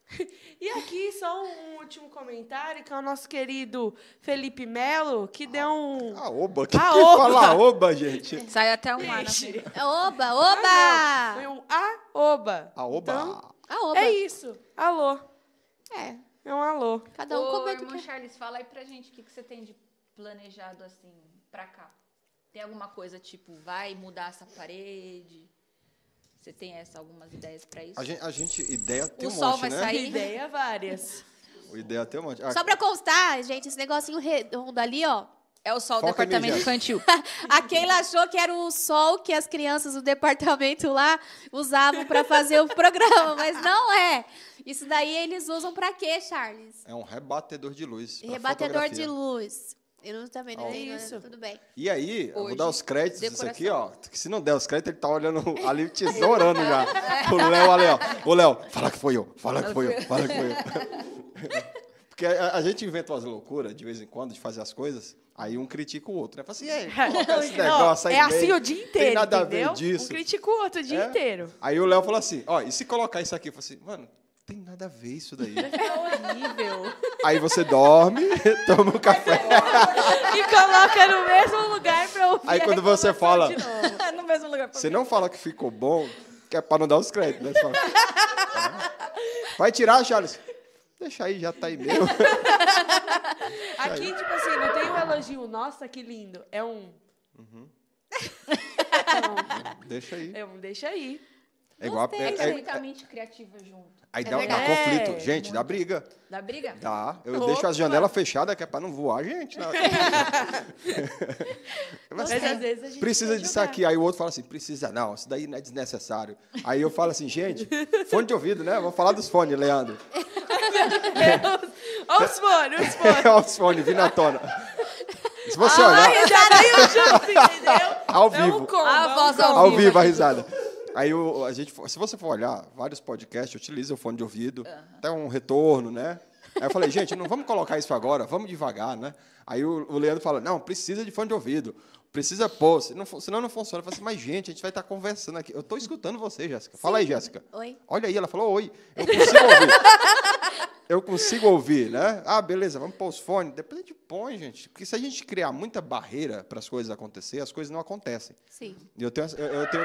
[SPEAKER 4] E aqui só um último comentário, que é o nosso querido Felipe Melo, que deu um...
[SPEAKER 5] A oba, que,
[SPEAKER 4] A
[SPEAKER 5] que
[SPEAKER 4] oba.
[SPEAKER 5] fala oba, gente?
[SPEAKER 3] Sai até um ar na
[SPEAKER 4] Gente,
[SPEAKER 3] frente.
[SPEAKER 2] Oba,
[SPEAKER 4] ah, não, foi
[SPEAKER 2] oba!
[SPEAKER 4] um A-oba.
[SPEAKER 5] A oba.
[SPEAKER 4] Então,
[SPEAKER 2] Ah, oba.
[SPEAKER 4] é isso. Alô.
[SPEAKER 2] É,
[SPEAKER 4] É um alô.
[SPEAKER 2] cada um
[SPEAKER 3] Ô,
[SPEAKER 2] comenta o
[SPEAKER 3] irmão
[SPEAKER 2] que...
[SPEAKER 3] Charles, fala aí pra gente o que, que você tem de planejado, assim, pra cá. Tem alguma coisa, tipo, vai mudar essa parede? Você tem essa, algumas ideias pra isso?
[SPEAKER 5] A gente, a gente ideia tem
[SPEAKER 3] O
[SPEAKER 5] um
[SPEAKER 3] sol
[SPEAKER 5] monte,
[SPEAKER 3] vai
[SPEAKER 5] né?
[SPEAKER 3] sair.
[SPEAKER 4] Ideia várias.
[SPEAKER 5] O ideia tem um monte. Ah,
[SPEAKER 2] Só pra constar, gente, esse negocinho redondo ali, ó,
[SPEAKER 3] É o sol do
[SPEAKER 5] Foca em mim,
[SPEAKER 3] departamento
[SPEAKER 5] Jéssica.
[SPEAKER 3] infantil.
[SPEAKER 2] A Keila achou que era o sol que as crianças do departamento lá usavam para fazer o programa, mas não é. Isso daí eles usam para quê, Charles?
[SPEAKER 5] É um rebatedor de luz. pra
[SPEAKER 2] Rebatedor
[SPEAKER 5] fotografia.
[SPEAKER 2] de luz. Eu não também não
[SPEAKER 5] Ó.
[SPEAKER 2] sei, mas
[SPEAKER 4] Isso.
[SPEAKER 2] tudo bem.
[SPEAKER 5] E aí, eu vou
[SPEAKER 3] Hoje,
[SPEAKER 5] dar os créditos disso
[SPEAKER 3] decoração.
[SPEAKER 5] aqui, ó. Que se não der os créditos, ele tá olhando ali, tesourando já. O Léo ali, ó. Ô, Léo, fala que foi eu, fala que foi eu, fala que foi eu. Porque a, a gente inventa umas loucuras, de vez em quando, de fazer as coisas, aí um critica o outro, né? Fala assim, ei, coloca esse negócio aí
[SPEAKER 4] é
[SPEAKER 5] no meio,
[SPEAKER 4] assim o dia inteiro,
[SPEAKER 5] tem nada
[SPEAKER 4] entendeu?
[SPEAKER 5] a ver disso.
[SPEAKER 4] Um critica o outro o dia
[SPEAKER 5] É?
[SPEAKER 4] inteiro.
[SPEAKER 5] Aí o Léo falou assim, ó, e se colocar isso aqui? Eu falei assim, mano, tem nada a ver isso daí.
[SPEAKER 4] É horrível.
[SPEAKER 5] Aí você dorme, toma um café.
[SPEAKER 4] E coloca no mesmo lugar pra ouvir
[SPEAKER 5] Aí
[SPEAKER 4] a
[SPEAKER 5] quando você
[SPEAKER 4] reclamação
[SPEAKER 5] fala-
[SPEAKER 4] de novo.
[SPEAKER 3] No mesmo lugar.
[SPEAKER 5] Você não fala que ficou bom, que é pra não dar os créditos, né? Você fala, vai tirar, Charles? Deixa aí, já tá aí mesmo.
[SPEAKER 4] Aqui, tipo assim, não tem um elogio, nossa, que lindo. É um...
[SPEAKER 5] Deixa aí.
[SPEAKER 4] É um deixa aí.
[SPEAKER 5] É igual.
[SPEAKER 2] Gostei,
[SPEAKER 5] É,
[SPEAKER 3] Tem
[SPEAKER 5] é-
[SPEAKER 3] muita mente criativa junto.
[SPEAKER 5] aí
[SPEAKER 2] É
[SPEAKER 5] dá, dá
[SPEAKER 2] verdade.
[SPEAKER 5] conflito.
[SPEAKER 4] É,
[SPEAKER 5] Gente, dá briga.
[SPEAKER 3] Dá briga?
[SPEAKER 5] Dá. Eu
[SPEAKER 4] Opa.
[SPEAKER 5] deixo as janelas fechadas, que é pra não voar, gente. Não. Mas
[SPEAKER 4] Mas às vezes a gente
[SPEAKER 5] precisa
[SPEAKER 4] quer
[SPEAKER 5] disso
[SPEAKER 4] jogar.
[SPEAKER 5] aqui. Aí o outro fala assim, precisa não, isso daí não é desnecessário. Aí eu falo assim, gente, fone de ouvido, né? Vamos falar dos fones, Leandro.
[SPEAKER 4] Olha os fones, os fones.
[SPEAKER 5] É os fones, vindo à tona. Se você olhar,
[SPEAKER 4] Ai, já veio junto, entendeu?
[SPEAKER 5] ao
[SPEAKER 4] É um
[SPEAKER 5] vivo.
[SPEAKER 4] combo,
[SPEAKER 3] A
[SPEAKER 4] é um
[SPEAKER 3] voz
[SPEAKER 4] combo.
[SPEAKER 3] ao
[SPEAKER 5] Ao
[SPEAKER 3] vivo
[SPEAKER 5] vivo a
[SPEAKER 3] aqui.
[SPEAKER 5] risada. Aí o, a gente, se você for olhar, vários podcasts utilizam o fone de ouvido, até um retorno, né? Aí eu falei, gente, não vamos colocar isso agora, vamos devagar, né? Aí o, o Leandro fala, não, precisa de fone de ouvido, precisa pôr, senão, senão não funciona. Eu falei assim, mas gente, a gente vai estar conversando aqui. Eu estou escutando você, Jéssica. Fala aí, Jéssica.
[SPEAKER 2] Oi.
[SPEAKER 5] Olha aí, ela falou oi. Eu consigo ouvir. Eu consigo ouvir, né? Ah, beleza, vamos pôr os fones. Depois a gente põe, gente. Porque se a gente criar muita barreira para as coisas acontecerem, as coisas não acontecem.
[SPEAKER 2] Sim.
[SPEAKER 5] E eu tenho... Eu, eu tenho...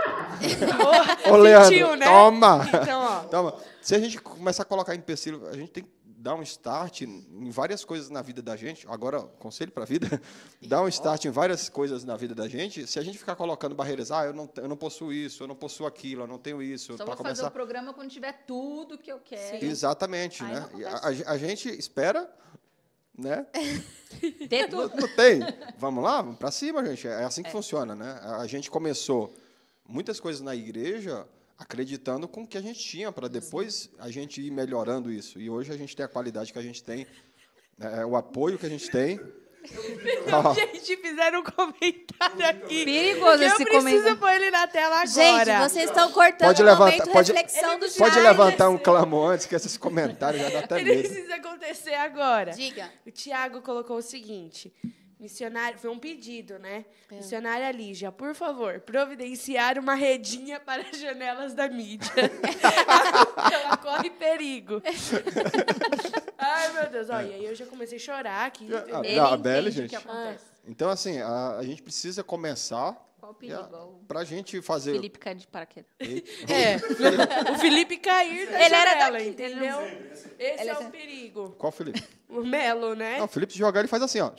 [SPEAKER 4] Ô,
[SPEAKER 5] Ô, Leandro,
[SPEAKER 4] sentiu, né?
[SPEAKER 5] toma!
[SPEAKER 4] Então, ó.
[SPEAKER 5] Toma. Se a gente começar a colocar empecilho, a gente tem que dar um start em várias coisas na vida da gente. Agora, conselho para a vida, dar um start em várias coisas na vida da gente. Se a gente ficar colocando barreiras, ah, eu não, eu não possuo isso, eu não possuo aquilo, eu não tenho isso,
[SPEAKER 3] Só
[SPEAKER 5] para
[SPEAKER 3] vou fazer
[SPEAKER 5] começar...
[SPEAKER 3] o programa quando tiver tudo que eu quero.
[SPEAKER 5] Exatamente,
[SPEAKER 3] Aí
[SPEAKER 5] né?
[SPEAKER 3] não
[SPEAKER 5] E a,
[SPEAKER 3] acontece.
[SPEAKER 5] a- a gente espera, né?
[SPEAKER 3] Ter
[SPEAKER 5] Não,
[SPEAKER 3] tudo.
[SPEAKER 5] não tem. Vamos lá, vamos para cima, gente. É assim que funciona, né? A a gente começou muitas coisas na igreja acreditando com o que a gente tinha, para depois a gente ir melhorando isso. E hoje a gente tem a qualidade que a gente tem, é, o apoio que a gente tem. Ó,
[SPEAKER 4] Gente, fizeram um comentário aqui.
[SPEAKER 3] Perigoso
[SPEAKER 4] que
[SPEAKER 3] esse
[SPEAKER 4] eu preciso
[SPEAKER 3] comentário.
[SPEAKER 4] pôr ele na tela agora.
[SPEAKER 2] Gente, vocês estão cortando
[SPEAKER 5] Pode
[SPEAKER 2] o
[SPEAKER 5] levantar-
[SPEAKER 2] momento
[SPEAKER 5] pode-
[SPEAKER 2] reflexão do
[SPEAKER 5] pode
[SPEAKER 2] Charles.
[SPEAKER 5] levantar um clamor antes, que esses comentários já dá até
[SPEAKER 4] Ele
[SPEAKER 5] medo.
[SPEAKER 4] precisa acontecer agora.
[SPEAKER 2] Diga.
[SPEAKER 4] O Tiago colocou o seguinte. Missionário, foi um pedido, né? Missionária Lígia, por favor, providenciar uma redinha para as janelas da mídia. Ela corre perigo. Ai, meu Deus. Ó, e aí eu já comecei a chorar aqui.
[SPEAKER 5] Ah,
[SPEAKER 4] entendeu?
[SPEAKER 3] Ele
[SPEAKER 5] a
[SPEAKER 3] entende
[SPEAKER 5] Bela,
[SPEAKER 3] o
[SPEAKER 5] gente.
[SPEAKER 3] que acontece.
[SPEAKER 5] Então, assim, a, a gente precisa começar
[SPEAKER 3] Qual o perigo?
[SPEAKER 5] para a gente fazer...
[SPEAKER 3] Felipe cai de paraquedas.
[SPEAKER 4] É, o Felipe cair da
[SPEAKER 3] Ele era
[SPEAKER 4] janela,
[SPEAKER 3] daqui,
[SPEAKER 4] entendeu? Esse
[SPEAKER 3] Ele
[SPEAKER 4] é
[SPEAKER 3] é
[SPEAKER 4] o
[SPEAKER 3] sempre-
[SPEAKER 4] perigo.
[SPEAKER 5] Qual Felipe?
[SPEAKER 4] O Melo, né?
[SPEAKER 5] Não, o Felipe, se jogar, ele faz assim, ó.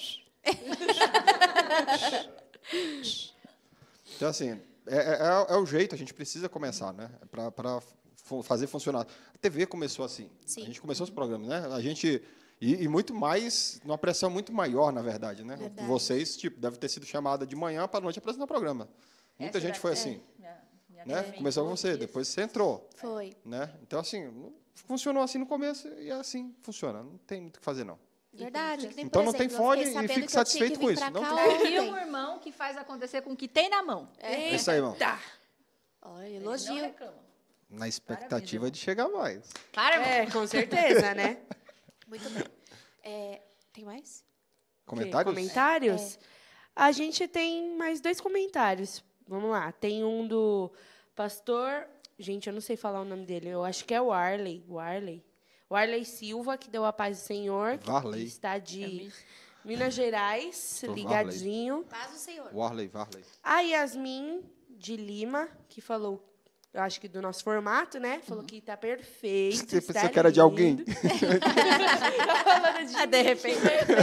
[SPEAKER 5] Então, assim, é, é, é o jeito, a gente precisa começar, né? Para fazer funcionar. A T V começou assim.
[SPEAKER 2] Sim.
[SPEAKER 5] A gente começou os programas, né? A gente... E, e muito mais, numa pressão muito maior, na verdade, né?
[SPEAKER 2] Verdade.
[SPEAKER 5] Vocês, tipo, deve ter sido chamada de manhã para noite apresentar o programa. Muita
[SPEAKER 3] Essa
[SPEAKER 5] gente
[SPEAKER 3] da-
[SPEAKER 5] foi
[SPEAKER 3] é,
[SPEAKER 5] assim,
[SPEAKER 3] minha- minha
[SPEAKER 5] né?
[SPEAKER 3] também.
[SPEAKER 5] Começou com você, depois você entrou,
[SPEAKER 2] Foi.
[SPEAKER 5] né? Então, assim, funcionou assim no começo e assim funciona. Não tem muito o que fazer, não.
[SPEAKER 2] Verdade. Que nem,
[SPEAKER 5] Então
[SPEAKER 2] por
[SPEAKER 5] não tem
[SPEAKER 2] exemplo, eu
[SPEAKER 5] fone
[SPEAKER 2] fiquei
[SPEAKER 5] e
[SPEAKER 2] sabendo
[SPEAKER 5] fique
[SPEAKER 2] que eu tinha
[SPEAKER 5] satisfeito
[SPEAKER 2] que
[SPEAKER 5] com
[SPEAKER 2] vir
[SPEAKER 5] isso.
[SPEAKER 2] pra
[SPEAKER 5] Não
[SPEAKER 2] cá
[SPEAKER 5] tem-
[SPEAKER 3] E
[SPEAKER 2] ontem.
[SPEAKER 3] um irmão que faz acontecer com o que tem na mão.
[SPEAKER 5] É isso aí, irmão.
[SPEAKER 4] Tá.
[SPEAKER 2] Olha,
[SPEAKER 3] Ele
[SPEAKER 2] elogio.
[SPEAKER 3] não reclama.
[SPEAKER 5] Na expectativa
[SPEAKER 3] Parabéns,
[SPEAKER 5] de chegar mais.
[SPEAKER 3] Claro, irmão.
[SPEAKER 4] É, com certeza, né?
[SPEAKER 2] Muito bem. É, tem mais?
[SPEAKER 5] Comentários?
[SPEAKER 4] Comentários? A gente tem mais dois comentários. Vamos lá. Tem um do pastor... Gente, eu não sei falar o nome dele. Eu acho que é o Arley. O Arley. O Arley Silva, que deu a paz do Senhor. Que
[SPEAKER 5] Varley.
[SPEAKER 4] está de Minas Gerais,
[SPEAKER 5] Varley.
[SPEAKER 4] ligadinho.
[SPEAKER 2] Paz do Senhor.
[SPEAKER 5] Warley, Varley.
[SPEAKER 4] A Yasmin de Lima, que falou... Eu acho que do nosso formato, né? Falou que está perfeito.
[SPEAKER 5] Você
[SPEAKER 4] está
[SPEAKER 5] pensou que era de alguém?
[SPEAKER 4] lindo. Falando de
[SPEAKER 3] Ah, de repente.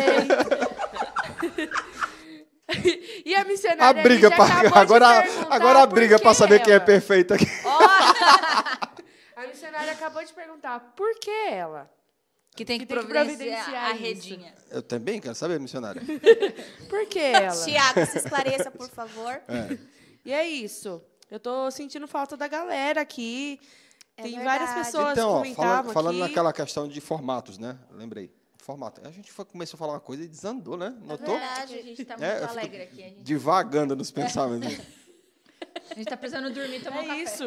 [SPEAKER 4] E a
[SPEAKER 5] A
[SPEAKER 4] missionária
[SPEAKER 5] briga,
[SPEAKER 4] Lígia
[SPEAKER 5] pra,
[SPEAKER 4] acabou de
[SPEAKER 5] agora,
[SPEAKER 4] perguntar
[SPEAKER 5] agora a
[SPEAKER 4] por
[SPEAKER 5] briga
[SPEAKER 4] que
[SPEAKER 5] para saber quem é
[SPEAKER 4] ela.
[SPEAKER 5] perfeito aqui.
[SPEAKER 4] A missionária acabou de perguntar por que ela.
[SPEAKER 3] Que tem que,
[SPEAKER 4] que tem que
[SPEAKER 3] providenciar,
[SPEAKER 4] providenciar
[SPEAKER 3] a
[SPEAKER 4] isso.
[SPEAKER 3] redinha.
[SPEAKER 5] Eu também quero saber, missionária.
[SPEAKER 4] Por que ela?
[SPEAKER 2] Tiago, se esclareça, por favor.
[SPEAKER 5] É.
[SPEAKER 4] E é isso. Eu tô sentindo falta da galera aqui.
[SPEAKER 2] É
[SPEAKER 4] Tem
[SPEAKER 2] verdade.
[SPEAKER 4] várias pessoas
[SPEAKER 5] Então, ó,
[SPEAKER 4] comentavam
[SPEAKER 5] falando, falando
[SPEAKER 4] aqui.
[SPEAKER 5] naquela questão de formatos, né? Lembrei. Formato. A gente foi, começou a falar uma coisa e desandou, né? Notou?
[SPEAKER 3] Verdade, a gente tá muito
[SPEAKER 5] É, eu fico
[SPEAKER 3] alegre aqui. A gente,
[SPEAKER 5] Divagando nos pensamentos.
[SPEAKER 3] a gente tá precisando dormir e tomar um
[SPEAKER 4] É
[SPEAKER 3] café.
[SPEAKER 4] isso.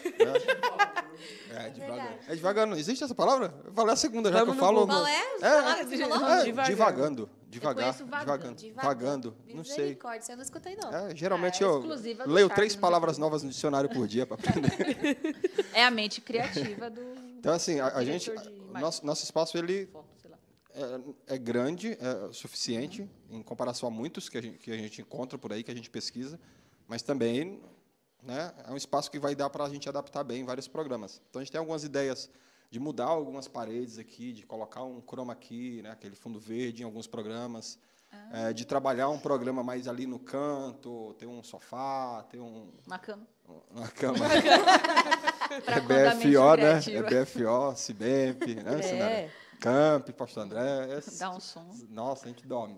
[SPEAKER 5] É, devagando. É devagando. Existe essa palavra? Eu falei a segunda, já
[SPEAKER 4] Vamos
[SPEAKER 5] que eu
[SPEAKER 4] no
[SPEAKER 5] falo.
[SPEAKER 2] Qual
[SPEAKER 5] no-
[SPEAKER 2] é? As
[SPEAKER 5] É,
[SPEAKER 2] palavras que você falou?
[SPEAKER 5] É,
[SPEAKER 4] Divagando.
[SPEAKER 5] divagando. Devagar.
[SPEAKER 3] conheço vagando.
[SPEAKER 5] Divagando. Vagando. Não sei.
[SPEAKER 2] Misericórdia, você não escutei, não.
[SPEAKER 5] É, geralmente
[SPEAKER 3] Ah, é
[SPEAKER 5] eu
[SPEAKER 3] exclusiva do
[SPEAKER 5] leio
[SPEAKER 3] Charles,
[SPEAKER 5] três
[SPEAKER 3] não
[SPEAKER 5] palavras
[SPEAKER 3] tem.
[SPEAKER 5] novas no dicionário por dia para aprender.
[SPEAKER 3] É a mente criativa do
[SPEAKER 5] Então, assim, a, a gente.
[SPEAKER 3] diretor de imagem.
[SPEAKER 5] Nosso, nosso espaço, ele
[SPEAKER 3] foto, sei lá.
[SPEAKER 5] é, é grande, é o suficiente, em comparação a muitos que a, gente, que a gente encontra por aí, que a gente pesquisa, mas também, né, é um espaço que vai dar para a gente adaptar bem vários programas. Então, a gente tem algumas ideias de mudar algumas paredes aqui, de colocar um chroma key, né, aquele fundo verde em alguns programas,
[SPEAKER 3] Ah.
[SPEAKER 5] é, de trabalhar um programa mais ali no canto, ter um sofá, ter um,
[SPEAKER 3] Uma cama.
[SPEAKER 5] uma cama.
[SPEAKER 3] Pra
[SPEAKER 5] É
[SPEAKER 3] quando a mente
[SPEAKER 5] B F O, né?
[SPEAKER 3] criativa.
[SPEAKER 5] É B F O, Cibemp, né,
[SPEAKER 4] É.
[SPEAKER 5] Sinara? Camp, Pastor André. esse-
[SPEAKER 3] Dá um som.
[SPEAKER 5] Nossa, a gente dorme.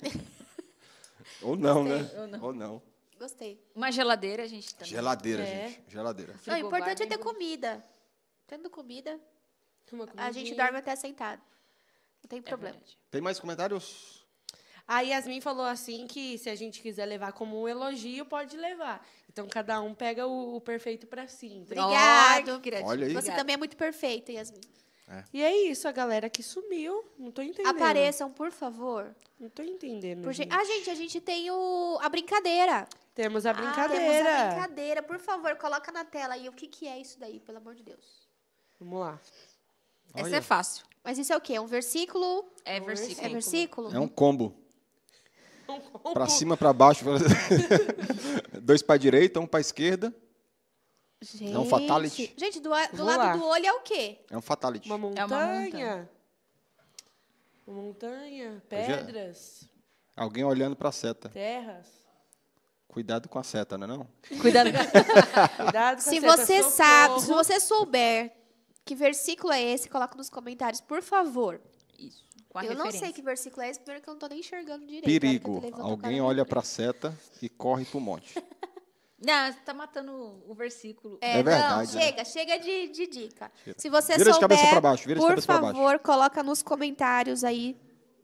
[SPEAKER 5] Ou não, né?
[SPEAKER 3] Ou não.
[SPEAKER 5] Ou não.
[SPEAKER 2] Gostei.
[SPEAKER 3] Uma geladeira, a gente também.
[SPEAKER 5] Geladeira,
[SPEAKER 4] É.
[SPEAKER 5] gente. Geladeira.
[SPEAKER 2] Não, o
[SPEAKER 3] Frigobar
[SPEAKER 2] importante é
[SPEAKER 3] bem
[SPEAKER 2] ter
[SPEAKER 3] bonito.
[SPEAKER 2] comida. Tendo comida,
[SPEAKER 4] Uma
[SPEAKER 2] a gente
[SPEAKER 4] comidinha.
[SPEAKER 2] dorme até sentado. Não tem
[SPEAKER 3] É
[SPEAKER 2] problema.
[SPEAKER 3] verdade.
[SPEAKER 5] Tem mais comentários?
[SPEAKER 4] A Yasmin falou assim que se a gente quiser levar como um elogio, pode levar. Então, cada um pega o, o perfeito para si. entendeu?
[SPEAKER 2] Obrigado.
[SPEAKER 3] Ai, que criativo.
[SPEAKER 5] Olha aí.
[SPEAKER 2] Você
[SPEAKER 3] Obrigada.
[SPEAKER 2] também é muito perfeita, Yasmin.
[SPEAKER 4] E é isso, a galera que sumiu. Não tô entendendo.
[SPEAKER 2] Apareçam, por favor.
[SPEAKER 4] Não tô entendendo,
[SPEAKER 2] Por
[SPEAKER 4] gente.
[SPEAKER 2] gen- Ah, gente, a gente tem o... a brincadeira.
[SPEAKER 4] Temos a
[SPEAKER 2] Ah,
[SPEAKER 4] brincadeira.
[SPEAKER 2] temos a brincadeira. Por favor, coloca na tela aí o que, que é isso daí, pelo amor de Deus.
[SPEAKER 4] Vamos lá.
[SPEAKER 3] Essa
[SPEAKER 5] Olha.
[SPEAKER 3] é fácil.
[SPEAKER 2] Mas isso é o quê? É um versículo?
[SPEAKER 3] É
[SPEAKER 4] Um
[SPEAKER 3] versículo.
[SPEAKER 2] É versículo?
[SPEAKER 5] É um combo. Para cima, para baixo. Dois para a direita, um para a esquerda.
[SPEAKER 2] Gente,
[SPEAKER 5] É um fatality.
[SPEAKER 2] Gente, do, a- do
[SPEAKER 4] Vamos
[SPEAKER 2] lado
[SPEAKER 4] lá.
[SPEAKER 2] do olho é o quê?
[SPEAKER 5] É um fatality.
[SPEAKER 4] Uma montanha.
[SPEAKER 3] É uma montanha.
[SPEAKER 4] Uma montanha, pedras,
[SPEAKER 5] Alguém olhando para a seta.
[SPEAKER 4] terras.
[SPEAKER 5] Cuidado com a seta, não é não?
[SPEAKER 3] Cuidado.
[SPEAKER 4] Cuidado com a
[SPEAKER 2] Se
[SPEAKER 4] seta,
[SPEAKER 2] você
[SPEAKER 4] socorro.
[SPEAKER 2] sabe, se você souber que versículo é esse, coloca nos comentários, por favor.
[SPEAKER 3] Isso. Com a
[SPEAKER 2] Eu não
[SPEAKER 3] referência.
[SPEAKER 2] sei que versículo é esse, primeiro que eu não tô nem enxergando direito.
[SPEAKER 5] Perigo.
[SPEAKER 2] A hora que a televisão
[SPEAKER 5] Alguém
[SPEAKER 2] tocar na
[SPEAKER 5] olha
[SPEAKER 2] minha
[SPEAKER 5] para a seta e corre para o monte.
[SPEAKER 3] Não, você tá matando o versículo.
[SPEAKER 2] É,
[SPEAKER 5] É verdade,
[SPEAKER 2] não,
[SPEAKER 5] né?
[SPEAKER 2] chega, chega de, de dica.
[SPEAKER 5] Chega.
[SPEAKER 2] Se você
[SPEAKER 5] Vira de
[SPEAKER 2] souber,
[SPEAKER 5] cabeça pra baixo, vira de
[SPEAKER 2] por
[SPEAKER 5] cabeça pra baixo.
[SPEAKER 2] favor, coloca nos comentários aí,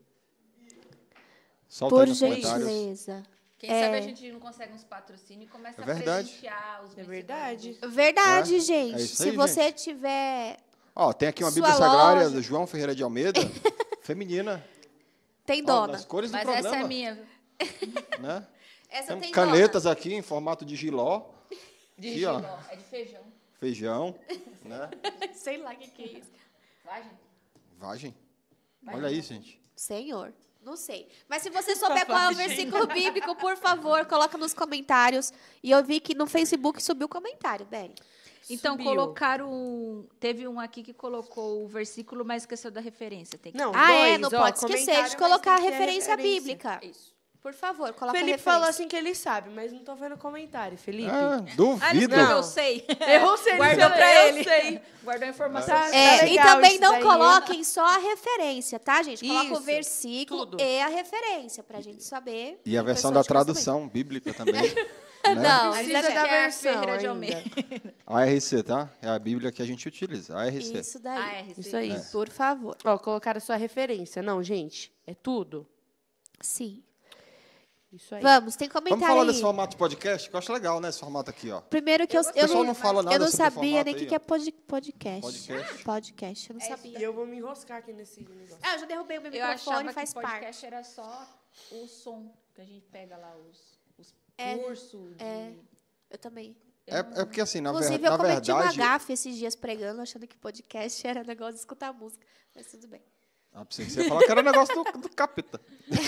[SPEAKER 5] Solta
[SPEAKER 2] por
[SPEAKER 5] aí nos comentários.
[SPEAKER 2] gentileza.
[SPEAKER 3] Quem
[SPEAKER 2] É.
[SPEAKER 3] sabe a gente não consegue uns patrocínios e começa
[SPEAKER 5] É
[SPEAKER 3] a
[SPEAKER 5] verdade.
[SPEAKER 3] presentear os
[SPEAKER 4] É verdade.
[SPEAKER 2] Verdade,
[SPEAKER 5] É,
[SPEAKER 2] gente.
[SPEAKER 5] é isso
[SPEAKER 2] Se
[SPEAKER 5] aí,
[SPEAKER 2] você
[SPEAKER 5] gente.
[SPEAKER 2] tiver,
[SPEAKER 5] Ó, tem aqui uma
[SPEAKER 2] Sua
[SPEAKER 5] Bíblia Sagrada
[SPEAKER 2] loja.
[SPEAKER 5] do João Ferreira de Almeida, feminina.
[SPEAKER 2] tem
[SPEAKER 5] Ó,
[SPEAKER 2] dona.
[SPEAKER 5] nas cores do
[SPEAKER 3] Mas
[SPEAKER 5] programa.
[SPEAKER 3] essa é minha.
[SPEAKER 5] Né?
[SPEAKER 2] Essa
[SPEAKER 5] Tem
[SPEAKER 2] tem
[SPEAKER 5] canetas aqui em formato de giló,
[SPEAKER 3] De
[SPEAKER 5] Aqui, ó.
[SPEAKER 3] giló. É de feijão.
[SPEAKER 5] feijão, né?
[SPEAKER 2] dona. Sei lá o que, que é isso.
[SPEAKER 3] Vai, gente.
[SPEAKER 5] Vagem. Olha aí, gente.
[SPEAKER 2] Senhor, não sei. Mas se você souber qual é o versículo bíblico, por favor, coloca nos comentários. E eu vi que no Facebook subiu o comentário, Beli.
[SPEAKER 3] Então,
[SPEAKER 4] Subiu.
[SPEAKER 3] colocaram. Teve um aqui que colocou o versículo, mas esqueceu da referência. Tem que...
[SPEAKER 4] Não,
[SPEAKER 2] Ah, é,
[SPEAKER 4] dois,
[SPEAKER 2] não
[SPEAKER 4] ó,
[SPEAKER 2] pode esquecer
[SPEAKER 4] comentário,
[SPEAKER 2] de
[SPEAKER 4] mas
[SPEAKER 2] colocar a
[SPEAKER 4] tem que ter
[SPEAKER 2] referência,
[SPEAKER 4] referência.
[SPEAKER 2] bíblica.
[SPEAKER 3] Isso.
[SPEAKER 2] Por favor,
[SPEAKER 4] O
[SPEAKER 2] coloca a
[SPEAKER 4] Felipe
[SPEAKER 2] referência.
[SPEAKER 4] falou assim que ele sabe, mas não tô vendo comentário. Felipe.
[SPEAKER 5] Ah,
[SPEAKER 3] Ah, ele
[SPEAKER 5] duvido.
[SPEAKER 3] escreveu,
[SPEAKER 4] Não.
[SPEAKER 3] eu sei.
[SPEAKER 4] Eu sei,
[SPEAKER 3] Guardou
[SPEAKER 4] eu
[SPEAKER 3] pra ele.
[SPEAKER 4] sei.
[SPEAKER 3] Guardou a informação.
[SPEAKER 4] Tá,
[SPEAKER 2] É,
[SPEAKER 4] tá
[SPEAKER 2] e
[SPEAKER 4] legal
[SPEAKER 2] também
[SPEAKER 4] isso
[SPEAKER 2] não
[SPEAKER 4] daí.
[SPEAKER 2] coloquem só a referência, tá, gente? Coloca o
[SPEAKER 4] Isso,
[SPEAKER 2] versículo
[SPEAKER 4] tudo.
[SPEAKER 2] e a referência, pra gente saber.
[SPEAKER 5] E a
[SPEAKER 2] o
[SPEAKER 5] versão
[SPEAKER 2] pessoal
[SPEAKER 5] da
[SPEAKER 2] de conhecimento.
[SPEAKER 5] tradução bíblica também. né?
[SPEAKER 2] Não,
[SPEAKER 4] Precisa
[SPEAKER 2] ainda
[SPEAKER 4] da
[SPEAKER 3] Que é a
[SPEAKER 4] versão
[SPEAKER 3] Ferreira de
[SPEAKER 4] ainda.
[SPEAKER 3] Almeida.
[SPEAKER 5] A R C, tá? É a Bíblia que a gente utiliza. A R C.
[SPEAKER 2] Isso daí.
[SPEAKER 3] Ah, é,
[SPEAKER 4] Isso aí.
[SPEAKER 5] É.
[SPEAKER 2] Por favor.
[SPEAKER 4] Ó, colocaram a sua referência. Não, gente, é tudo.
[SPEAKER 2] Sim.
[SPEAKER 4] Isso aí.
[SPEAKER 2] Vamos, tem
[SPEAKER 5] Vamos
[SPEAKER 2] comentário
[SPEAKER 5] falar
[SPEAKER 2] aí.
[SPEAKER 5] desse formato de podcast, que eu acho legal, né? Esse formato aqui, ó.
[SPEAKER 2] Primeiro que eu,
[SPEAKER 5] O
[SPEAKER 2] eu,
[SPEAKER 5] pessoal
[SPEAKER 2] não,
[SPEAKER 5] não fala nada
[SPEAKER 2] eu não
[SPEAKER 5] sobre o
[SPEAKER 2] sabia
[SPEAKER 5] formato
[SPEAKER 2] nem o
[SPEAKER 5] aí,
[SPEAKER 2] que, que
[SPEAKER 5] ó.
[SPEAKER 2] é pod- podcast.
[SPEAKER 5] Podcast.
[SPEAKER 2] Podcast, eu não
[SPEAKER 3] É isso
[SPEAKER 2] sabia.
[SPEAKER 4] E eu vou me enroscar aqui nesse negócio.
[SPEAKER 2] Ah, eu já derrubei o meu
[SPEAKER 3] Eu
[SPEAKER 2] microfone,
[SPEAKER 3] achava
[SPEAKER 2] faz
[SPEAKER 3] que
[SPEAKER 2] parte.
[SPEAKER 3] podcast era só o som que a gente pega lá, os, os
[SPEAKER 2] É,
[SPEAKER 3] cursos. De...
[SPEAKER 2] é. Eu também.
[SPEAKER 5] É, é porque, assim, na,
[SPEAKER 2] Inclusive,
[SPEAKER 5] ver,
[SPEAKER 2] eu
[SPEAKER 5] na
[SPEAKER 2] cometi uma
[SPEAKER 5] verdade...
[SPEAKER 2] gafe esses dias pregando, achando que podcast era negócio de escutar música. Mas tudo bem.
[SPEAKER 5] Ah, pensei que você ia falar que era negócio do, do capeta.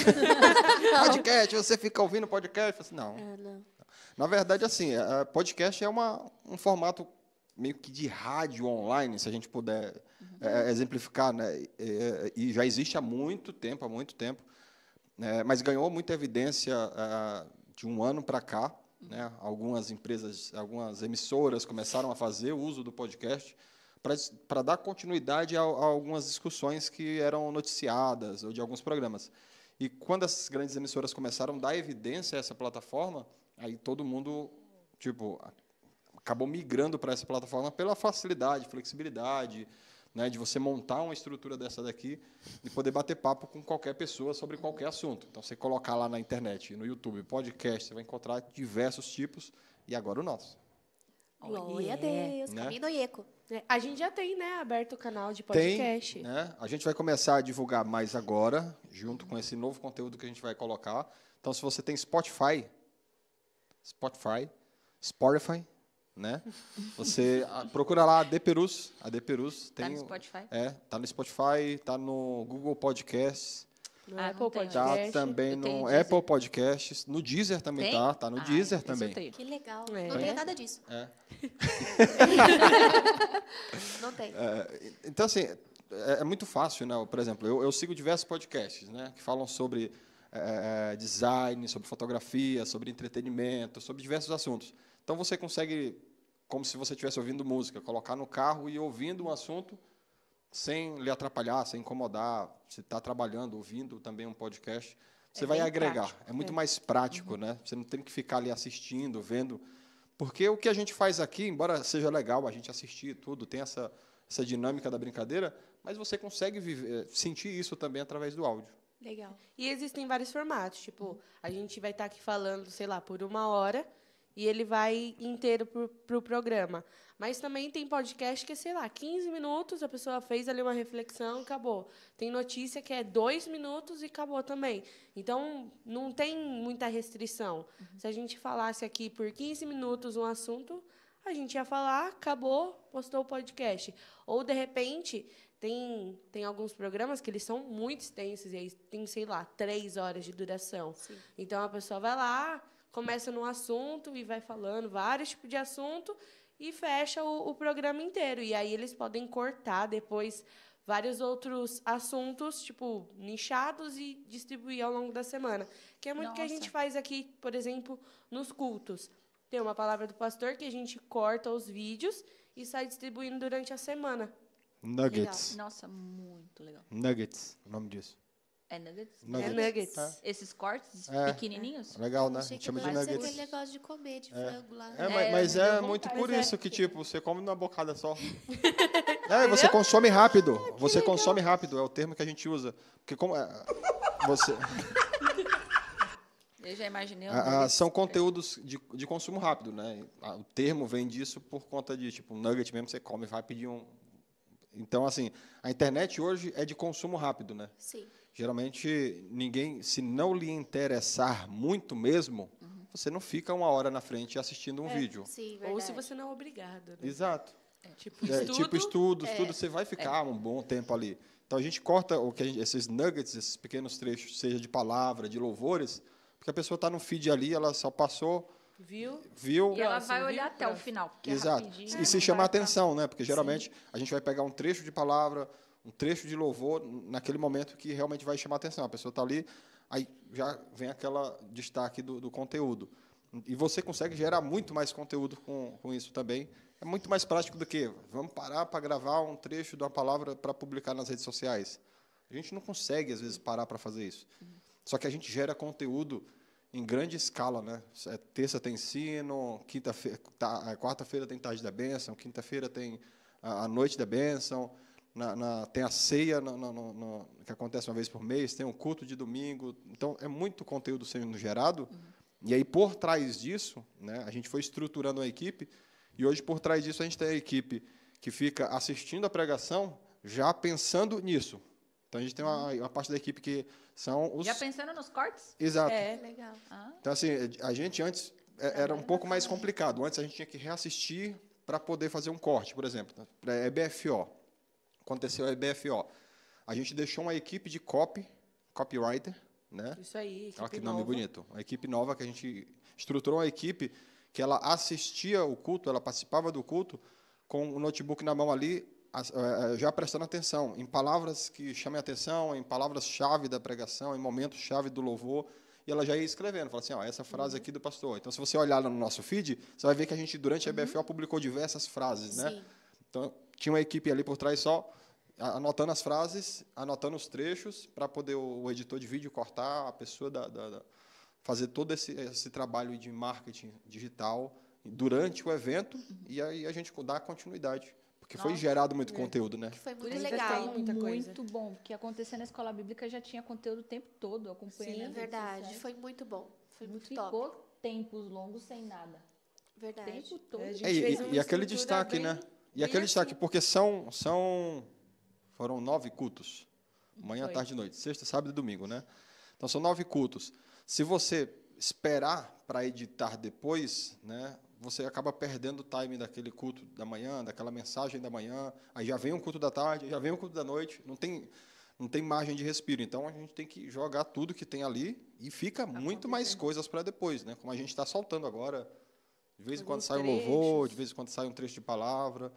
[SPEAKER 5] Podcast, você fica ouvindo podcast? Eu falei assim, não.
[SPEAKER 2] Ah, não.
[SPEAKER 5] Na verdade, assim, é, podcast é uma, um formato meio que de rádio online, se a gente puder é, exemplificar, né? É, e já existe há muito tempo, há muito tempo, né? Mas ganhou muita evidência é, de um ano para cá, né? Algumas empresas, algumas emissoras começaram a fazer o uso do podcast para dar continuidade a, a algumas discussões que eram noticiadas ou de alguns programas. E quando as grandes emissoras começaram a dar evidência a essa plataforma, aí todo mundo tipo acabou migrando para essa plataforma pela facilidade, flexibilidade, né, de você montar uma estrutura dessa daqui e poder bater papo com qualquer pessoa sobre qualquer assunto. Então, você colocar lá na internet, no YouTube, podcast, você vai encontrar diversos tipos, e agora o nosso.
[SPEAKER 2] Glória a Deus,
[SPEAKER 5] Né?
[SPEAKER 2] caminho no Eco.
[SPEAKER 4] É, a gente já tem, né, aberto o canal de podcast.
[SPEAKER 5] Tem, né? A gente vai começar a divulgar mais agora, junto com esse novo conteúdo que a gente vai colocar. Então, se você tem Spotify, Spotify, Spotify, né? Você ah, procura lá a D Perus, a D Perus
[SPEAKER 3] Tá
[SPEAKER 5] tem
[SPEAKER 3] no Spotify?
[SPEAKER 5] É, tá no Spotify, tá no Google Podcasts,
[SPEAKER 4] No
[SPEAKER 3] Ah,
[SPEAKER 4] Apple
[SPEAKER 3] não tem.
[SPEAKER 5] tá
[SPEAKER 4] Podcast.
[SPEAKER 5] também
[SPEAKER 3] Eu tenho
[SPEAKER 5] no
[SPEAKER 3] Deezer.
[SPEAKER 5] Apple Podcasts, no Deezer também
[SPEAKER 3] Tem?
[SPEAKER 5] tá, tá no
[SPEAKER 3] Ah,
[SPEAKER 5] Deezer
[SPEAKER 3] esse eu
[SPEAKER 5] também.
[SPEAKER 3] tenho.
[SPEAKER 2] Que legal.
[SPEAKER 4] É.
[SPEAKER 2] Não tem nada disso.
[SPEAKER 5] É.
[SPEAKER 2] Não tem.
[SPEAKER 5] É, então, assim, é, é muito fácil, né? Por exemplo, eu, eu sigo diversos podcasts, né? Que falam sobre é, design, sobre fotografia, sobre entretenimento, sobre diversos assuntos. Então, você consegue, como se você estivesse ouvindo música, colocar no carro e ouvindo um assunto sem lhe atrapalhar, sem incomodar. Você está trabalhando, ouvindo também um podcast, você
[SPEAKER 3] É
[SPEAKER 5] vai
[SPEAKER 3] bem
[SPEAKER 5] agregar.
[SPEAKER 3] prático.
[SPEAKER 5] É muito
[SPEAKER 4] É.
[SPEAKER 5] mais prático, né? Você não tem que ficar ali assistindo, vendo. Porque o que a gente faz aqui, embora seja legal a gente assistir tudo, tem essa, essa dinâmica da brincadeira, mas você consegue viver, sentir isso também através do áudio.
[SPEAKER 2] Legal.
[SPEAKER 4] E existem vários formatos. Tipo, a gente vai estar aqui falando, sei lá, por uma hora e ele vai inteiro para o programa. Mas também tem podcast que é, sei lá, quinze minutos, a pessoa fez ali uma reflexão e acabou. Tem notícia que é dois minutos e acabou também. Então, não tem muita restrição. Se a gente falasse aqui por quinze minutos um assunto, a gente ia falar, acabou, postou o podcast. Ou, de repente, tem, tem alguns programas que eles são muito extensos, e aí tem, sei lá, três horas de duração.
[SPEAKER 2] Sim.
[SPEAKER 4] Então, a pessoa vai lá, começa num assunto e vai falando vários tipos de assunto e fecha o, o programa inteiro. E aí eles podem cortar depois vários outros assuntos, tipo, nichados e distribuir ao longo da semana. Que é muito o que a
[SPEAKER 3] Nossa.
[SPEAKER 4] gente faz aqui, por exemplo, nos cultos. Tem uma palavra do pastor que a gente corta os vídeos e sai distribuindo durante a semana.
[SPEAKER 5] Nuggets.
[SPEAKER 3] Nossa, muito legal.
[SPEAKER 5] Nuggets, o nome disso.
[SPEAKER 3] É nuggets?
[SPEAKER 5] Nuggets.
[SPEAKER 4] É nuggets.
[SPEAKER 5] É.
[SPEAKER 3] Esses cortes
[SPEAKER 5] É.
[SPEAKER 3] pequenininhos?
[SPEAKER 5] Legal, né? A
[SPEAKER 2] Achei
[SPEAKER 5] gente
[SPEAKER 2] que
[SPEAKER 5] chama de
[SPEAKER 2] vai ser
[SPEAKER 5] nuggets.
[SPEAKER 2] aquele negócio de comer, de frango lá.
[SPEAKER 5] É,
[SPEAKER 2] né?
[SPEAKER 5] mas, mas
[SPEAKER 3] me
[SPEAKER 5] é
[SPEAKER 3] deu
[SPEAKER 5] muito
[SPEAKER 3] vontade.
[SPEAKER 5] por
[SPEAKER 4] Mas é.
[SPEAKER 5] isso que, tipo, você come numa bocada só. É, você consome rápido. Você consome rápido, é o termo que a gente usa. Porque como é, você,
[SPEAKER 3] Eu já imaginei um
[SPEAKER 5] a- a-
[SPEAKER 3] nuggets.
[SPEAKER 5] são conteúdos de, de consumo rápido, né? A- O termo vem disso por conta de, tipo, um nugget mesmo, você come, vai pedir um... Então, assim, a internet hoje é de consumo rápido, né?
[SPEAKER 2] Sim.
[SPEAKER 5] Geralmente, ninguém, se não lhe interessar muito mesmo, você não fica uma hora na frente assistindo um vídeo.
[SPEAKER 2] Sim, verdade.
[SPEAKER 4] Ou se você não é obrigado. Né?
[SPEAKER 5] Exato.
[SPEAKER 4] Tipo,
[SPEAKER 5] É,
[SPEAKER 4] estudo,
[SPEAKER 5] tipo estudo, estudo, você vai ficar um bom tempo ali. Então a gente corta o que a gente- esses nuggets, esses pequenos trechos, seja de palavra, de louvores, porque a pessoa está no feed ali, ela só passou,
[SPEAKER 4] viu?
[SPEAKER 5] viu,
[SPEAKER 3] E ela
[SPEAKER 4] Próximo,
[SPEAKER 3] vai
[SPEAKER 4] viu?
[SPEAKER 3] olhar até o
[SPEAKER 4] Próximo.
[SPEAKER 3] final, porque é
[SPEAKER 5] exato.
[SPEAKER 3] rapidinho.
[SPEAKER 5] E
[SPEAKER 3] não
[SPEAKER 5] se
[SPEAKER 3] vai
[SPEAKER 5] chamar
[SPEAKER 3] ficar-
[SPEAKER 5] atenção, né? Porque geralmente a gente vai pegar um trecho de palavra, um trecho de louvor naquele momento que realmente vai chamar atenção. A pessoa está ali, aí já vem aquela destaque do, do conteúdo. E você consegue gerar muito mais conteúdo com, com isso também. É muito mais prático do que vamos parar para gravar um trecho de uma palavra para publicar nas redes sociais. A gente não consegue, às vezes, parar para fazer isso. Só que a gente gera conteúdo em grande escala, né? É, terça tem ensino, quinta-feira, tá, quarta-feira tem tarde da bênção, quinta-feira tem a, a noite da bênção, na, na, tem a ceia no, no, no, no, que acontece uma vez por mês, tem um culto de domingo. Então, é muito conteúdo sendo gerado. E aí, por trás disso, né, a gente foi estruturando a equipe, e hoje, por trás disso, a gente tem a equipe que fica assistindo a pregação, já pensando nisso. Então, a gente tem uma, uma parte da equipe que são os...
[SPEAKER 3] Já pensando nos cortes?
[SPEAKER 5] Exato.
[SPEAKER 4] É.
[SPEAKER 2] Legal.
[SPEAKER 3] Ah,
[SPEAKER 5] Então, assim, a gente antes é, era um pouco mais complicado. Antes, a gente tinha que reassistir para poder fazer um corte, por exemplo. Para a E B F O. Aconteceu a E B F O. A gente deixou uma equipe de copy, copywriter, né?
[SPEAKER 4] Isso aí, equipe
[SPEAKER 5] Olha que nome
[SPEAKER 4] nova.
[SPEAKER 5] bonito. Uma equipe nova que a gente estruturou uma equipe que ela assistia o culto, ela participava do culto com o notebook na mão ali, as- eh, já prestando atenção em palavras que chamem atenção, em palavras-chave da pregação, em momentos-chave do louvor, e ela já ia escrevendo, fala assim, ó, essa frase aqui do pastor. Então, se você olhar lá no nosso feed, você vai ver que a gente, durante a E B F O, publicou diversas frases, né?
[SPEAKER 2] Sim.
[SPEAKER 5] Então, tinha uma equipe ali por trás só anotando as frases, anotando os trechos, para poder o, o editor de vídeo cortar, a pessoa da, da, da, fazer todo esse, esse trabalho de marketing digital durante o evento, e aí a gente dá continuidade. Porque foi
[SPEAKER 3] Nossa,
[SPEAKER 5] gerado muito
[SPEAKER 4] é.
[SPEAKER 5] conteúdo, né?
[SPEAKER 2] Que foi
[SPEAKER 3] Por
[SPEAKER 2] muito
[SPEAKER 3] isso
[SPEAKER 2] legal.
[SPEAKER 3] foi
[SPEAKER 4] muita coisa.
[SPEAKER 3] muito bom, porque acontecer na escola bíblica já tinha conteúdo o tempo todo, eu acompanhei
[SPEAKER 2] Sim,
[SPEAKER 3] nas redes
[SPEAKER 2] verdade.
[SPEAKER 3] sociais.
[SPEAKER 2] Foi muito bom. Foi
[SPEAKER 3] Não
[SPEAKER 2] muito
[SPEAKER 3] ficou
[SPEAKER 2] top.
[SPEAKER 3] tempos longos sem nada. O
[SPEAKER 2] Verdade.
[SPEAKER 3] tempo todo.
[SPEAKER 4] É, a gente
[SPEAKER 5] É, e,
[SPEAKER 4] fez uma
[SPEAKER 5] e aquele
[SPEAKER 4] estrutura
[SPEAKER 5] destaque,
[SPEAKER 4] bem-
[SPEAKER 5] né? E
[SPEAKER 4] bem
[SPEAKER 5] aquele destaque,
[SPEAKER 4] assim.
[SPEAKER 5] porque são, são foram nove cultos. Manhã,
[SPEAKER 3] Foi.
[SPEAKER 5] tarde e noite. Sexta, sábado e domingo, né? Então, são nove cultos. Se você esperar para editar depois, né, você acaba perdendo o time daquele culto da manhã, daquela mensagem da manhã, aí já vem um culto da tarde, já vem um culto da noite, não tem, não tem margem de respiro. Então, a gente tem que jogar tudo que tem ali e fica muito mais coisas para depois, né? Como a gente está soltando agora. De vez em quando
[SPEAKER 4] Alguns
[SPEAKER 5] sai um louvor,
[SPEAKER 4] trechos.
[SPEAKER 5] de vez em quando sai um trecho de palavra,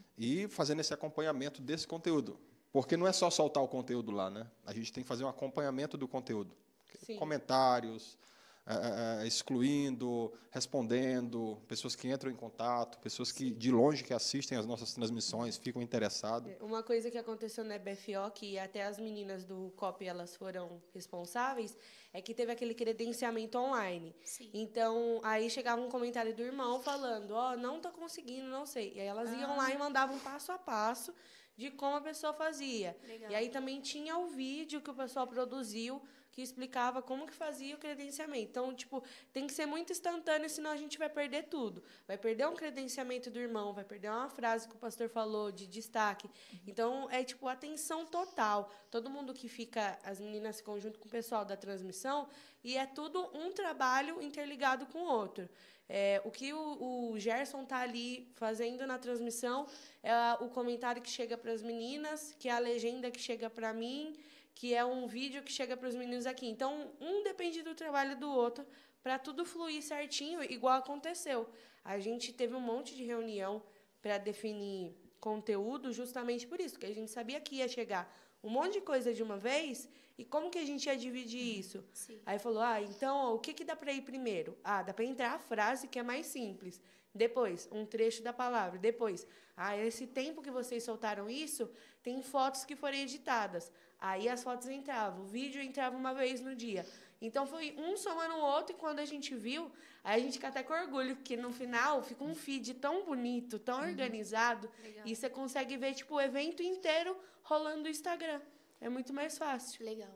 [SPEAKER 5] e fazendo esse acompanhamento desse conteúdo. Porque não é só soltar o conteúdo lá, né? A gente tem que fazer um acompanhamento do conteúdo.
[SPEAKER 4] Sim.
[SPEAKER 5] Comentários, é, é, excluindo, respondendo, pessoas que entram em contato, pessoas que de longe que assistem as nossas transmissões, ficam interessadas.
[SPEAKER 4] Uma coisa que aconteceu na B F O, que até as meninas do C O P elas foram responsáveis, é que teve aquele credenciamento online.
[SPEAKER 2] Sim.
[SPEAKER 4] Então, aí chegava um comentário do irmão falando, ó, não tô conseguindo, não sei. E aí elas iam
[SPEAKER 2] Ah.
[SPEAKER 4] lá e mandavam passo a passo de como a pessoa fazia.
[SPEAKER 2] Legal.
[SPEAKER 4] E aí também tinha o vídeo que o pessoal produziu que explicava como que fazia o credenciamento. Então, tipo, tem que ser muito instantâneo, senão a gente vai perder tudo. Vai perder um credenciamento do irmão, vai perder uma frase que o pastor falou de destaque. Então, é tipo atenção total. Todo mundo que fica, as meninas ficam junto com o pessoal da transmissão, e é tudo um trabalho interligado com o outro. É, o que o, o Gerson está ali fazendo na transmissão é o comentário que chega para as meninas, que é a legenda que chega para mim, que é um vídeo que chega para os meninos aqui. Então, um depende do trabalho do outro para tudo fluir certinho, igual aconteceu. A gente teve um monte de reunião para definir conteúdo justamente por isso, porque a gente sabia que ia chegar um monte de coisa de uma vez, e como que a gente ia dividir isso?
[SPEAKER 2] Sim.
[SPEAKER 4] Aí falou, ah, então, ó, o que, que dá para ir primeiro? Ah, dá para entrar a frase, que é mais simples. Depois, um trecho da palavra. Depois, ah, esse tempo que vocês soltaram isso, tem fotos que foram editadas. Aí as fotos entravam, o vídeo entrava uma vez no dia. Então, foi um somando o outro, e quando a gente viu, aí a gente fica até com orgulho, porque no final fica um feed tão bonito, tão organizado,
[SPEAKER 2] Legal.
[SPEAKER 4] e você consegue ver tipo, o evento inteiro rolando no Instagram. É muito mais fácil.
[SPEAKER 2] Legal.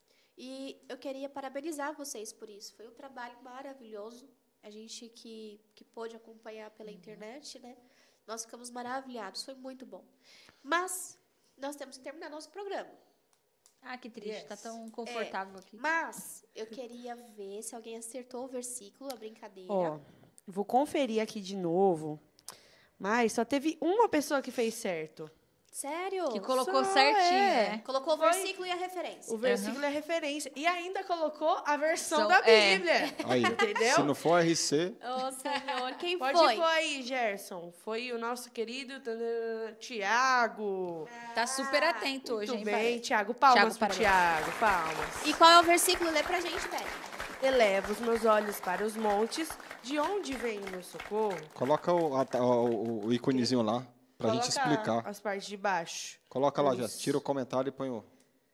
[SPEAKER 2] E eu queria parabenizar vocês por isso. Foi um trabalho maravilhoso. A gente que, que pôde acompanhar pela internet, né? Nós ficamos maravilhados. Foi muito bom. Mas nós temos que terminar nosso programa.
[SPEAKER 3] Ah, que triste,
[SPEAKER 4] Yes.
[SPEAKER 3] tá tão confortável aqui.
[SPEAKER 2] Mas eu queria ver se alguém acertou o versículo, a brincadeira.
[SPEAKER 4] Ó, vou conferir aqui de novo, mas só teve uma pessoa que fez certo.
[SPEAKER 2] Sério?
[SPEAKER 3] Que colocou
[SPEAKER 4] Só
[SPEAKER 3] certinho,
[SPEAKER 4] é.
[SPEAKER 3] né?
[SPEAKER 2] Colocou o
[SPEAKER 4] Foi.
[SPEAKER 2] versículo e a referência.
[SPEAKER 4] O versículo é referência. E ainda colocou a versão
[SPEAKER 3] São-
[SPEAKER 4] da
[SPEAKER 3] é.
[SPEAKER 4] Bíblia.
[SPEAKER 5] Aí,
[SPEAKER 4] Entendeu?
[SPEAKER 5] se não for R C,
[SPEAKER 2] Ô, Senhor, quem
[SPEAKER 4] Pode
[SPEAKER 2] foi?
[SPEAKER 4] pôr aí, Gerson. Foi o nosso querido tanã, Tiago.
[SPEAKER 3] Tá super atento hoje,
[SPEAKER 4] Muito
[SPEAKER 3] hein,
[SPEAKER 4] bem,
[SPEAKER 3] Parece.
[SPEAKER 4] Tiago. Palmas
[SPEAKER 3] Thiago,
[SPEAKER 4] pro
[SPEAKER 3] parabéns.
[SPEAKER 4] Tiago. Palmas.
[SPEAKER 2] E qual é o versículo? Lê pra gente, velho.
[SPEAKER 4] Elevo os meus olhos para os montes. De onde vem o meu socorro?
[SPEAKER 5] coloca o, a- o, o íconezinho lá, para a gente
[SPEAKER 4] Coloca
[SPEAKER 5] explicar.
[SPEAKER 4] as partes de baixo.
[SPEAKER 5] Coloca lá,
[SPEAKER 4] os-
[SPEAKER 5] já. Tira o comentário e põe o...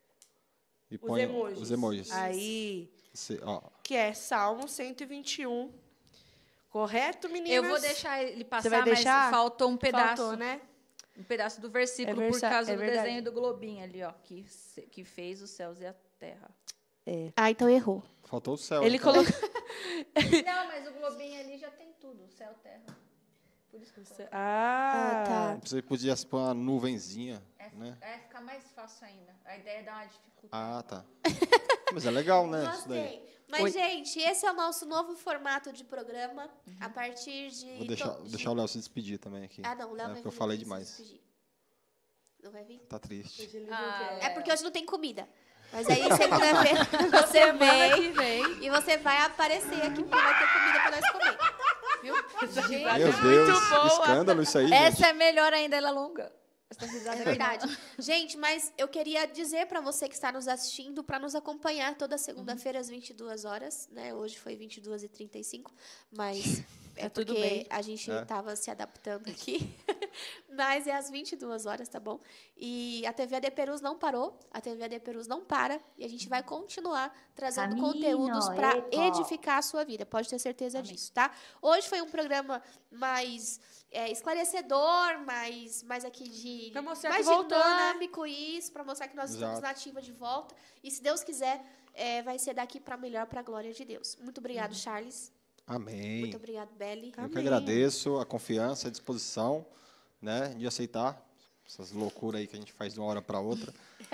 [SPEAKER 5] E
[SPEAKER 4] Os
[SPEAKER 5] põe o-
[SPEAKER 4] emojis.
[SPEAKER 5] os emojis.
[SPEAKER 4] Aí,
[SPEAKER 5] Você- ó,
[SPEAKER 4] que é Salmo cento e vinte e um. Correto, meninas?
[SPEAKER 3] Eu vou deixar ele passar,
[SPEAKER 4] vai
[SPEAKER 3] mas
[SPEAKER 4] deixar?
[SPEAKER 3] faltou um pedaço.
[SPEAKER 4] Faltou, né?
[SPEAKER 3] Um pedaço do versículo
[SPEAKER 4] É
[SPEAKER 3] por
[SPEAKER 4] versa-
[SPEAKER 3] causa
[SPEAKER 4] é
[SPEAKER 3] do
[SPEAKER 4] verdade.
[SPEAKER 3] desenho do globinho ali, ó. Que, se- que fez os céus e a terra.
[SPEAKER 2] Ah, então errou.
[SPEAKER 5] faltou o céu.
[SPEAKER 4] Ele
[SPEAKER 5] então.
[SPEAKER 4] colocou...
[SPEAKER 3] Não, mas o globinho ali já tem tudo. Céu, terra. Por isso que eu coloquei.
[SPEAKER 4] Ah,
[SPEAKER 2] tá.
[SPEAKER 5] Você podia pôr uma nuvenzinha,
[SPEAKER 3] É,
[SPEAKER 5] né?
[SPEAKER 3] é ficar mais fácil ainda. A ideia é dar uma dificuldade.
[SPEAKER 5] Ah, tá. Mas é legal, né? Isso daí.
[SPEAKER 2] Gostei. Mas,
[SPEAKER 4] Oi.
[SPEAKER 2] gente, esse é o nosso novo formato de programa. A partir de...
[SPEAKER 5] Vou deixar,
[SPEAKER 2] to- de-
[SPEAKER 5] deixar o Léo se despedir também aqui.
[SPEAKER 2] Ah, não, o Léo
[SPEAKER 5] É,
[SPEAKER 2] vai
[SPEAKER 5] porque eu
[SPEAKER 2] vir
[SPEAKER 5] falei
[SPEAKER 2] aqui se
[SPEAKER 5] demais.
[SPEAKER 2] despedir. Não vai vir?
[SPEAKER 5] Tá triste.
[SPEAKER 3] Ah,
[SPEAKER 2] É porque hoje não tem comida. Mas aí, segunda-feira, você
[SPEAKER 4] semana
[SPEAKER 2] vem
[SPEAKER 4] que vem.
[SPEAKER 2] e você vai aparecer aqui porque vai ter comida pra nós comer. Viu?
[SPEAKER 5] Meu Deus,
[SPEAKER 4] boa.
[SPEAKER 5] escândalo isso aí, gente.
[SPEAKER 3] Essa é melhor ainda, ela é longa. Essa risada
[SPEAKER 2] É
[SPEAKER 3] é
[SPEAKER 2] verdade. Gente, mas eu queria dizer pra você que está nos assistindo para nos acompanhar toda segunda-feira às vinte e duas horas, né? Hoje foi vinte e duas e trinta e cinco, mas é
[SPEAKER 4] Tá tudo
[SPEAKER 2] porque
[SPEAKER 4] bem.
[SPEAKER 2] a gente
[SPEAKER 5] É.
[SPEAKER 2] estava se adaptando aqui. Mas é às vinte e duas horas, tá bom? E a T V A D Perus não parou, a T V A D Perus não para, e a gente vai continuar trazendo
[SPEAKER 6] Caminho,
[SPEAKER 2] conteúdos para
[SPEAKER 6] eco.
[SPEAKER 2] edificar a sua vida, pode ter certeza
[SPEAKER 3] Amém.
[SPEAKER 2] disso, tá? Hoje foi um programa mais é, esclarecedor, mais, mais aqui de...
[SPEAKER 4] Pra mostrar
[SPEAKER 2] mais
[SPEAKER 4] que voltou, né?
[SPEAKER 2] dinâmico, isso, para mostrar que nós estamos
[SPEAKER 5] Exato.
[SPEAKER 2] na ativa de volta, e se Deus quiser, é, vai ser daqui para melhor, para a glória de Deus. Muito obrigado, Charles.
[SPEAKER 5] Amém.
[SPEAKER 2] Muito obrigado, Belly.
[SPEAKER 5] Eu que agradeço a confiança, a disposição, né, de aceitar essas loucuras aí que a gente faz de uma hora para outra.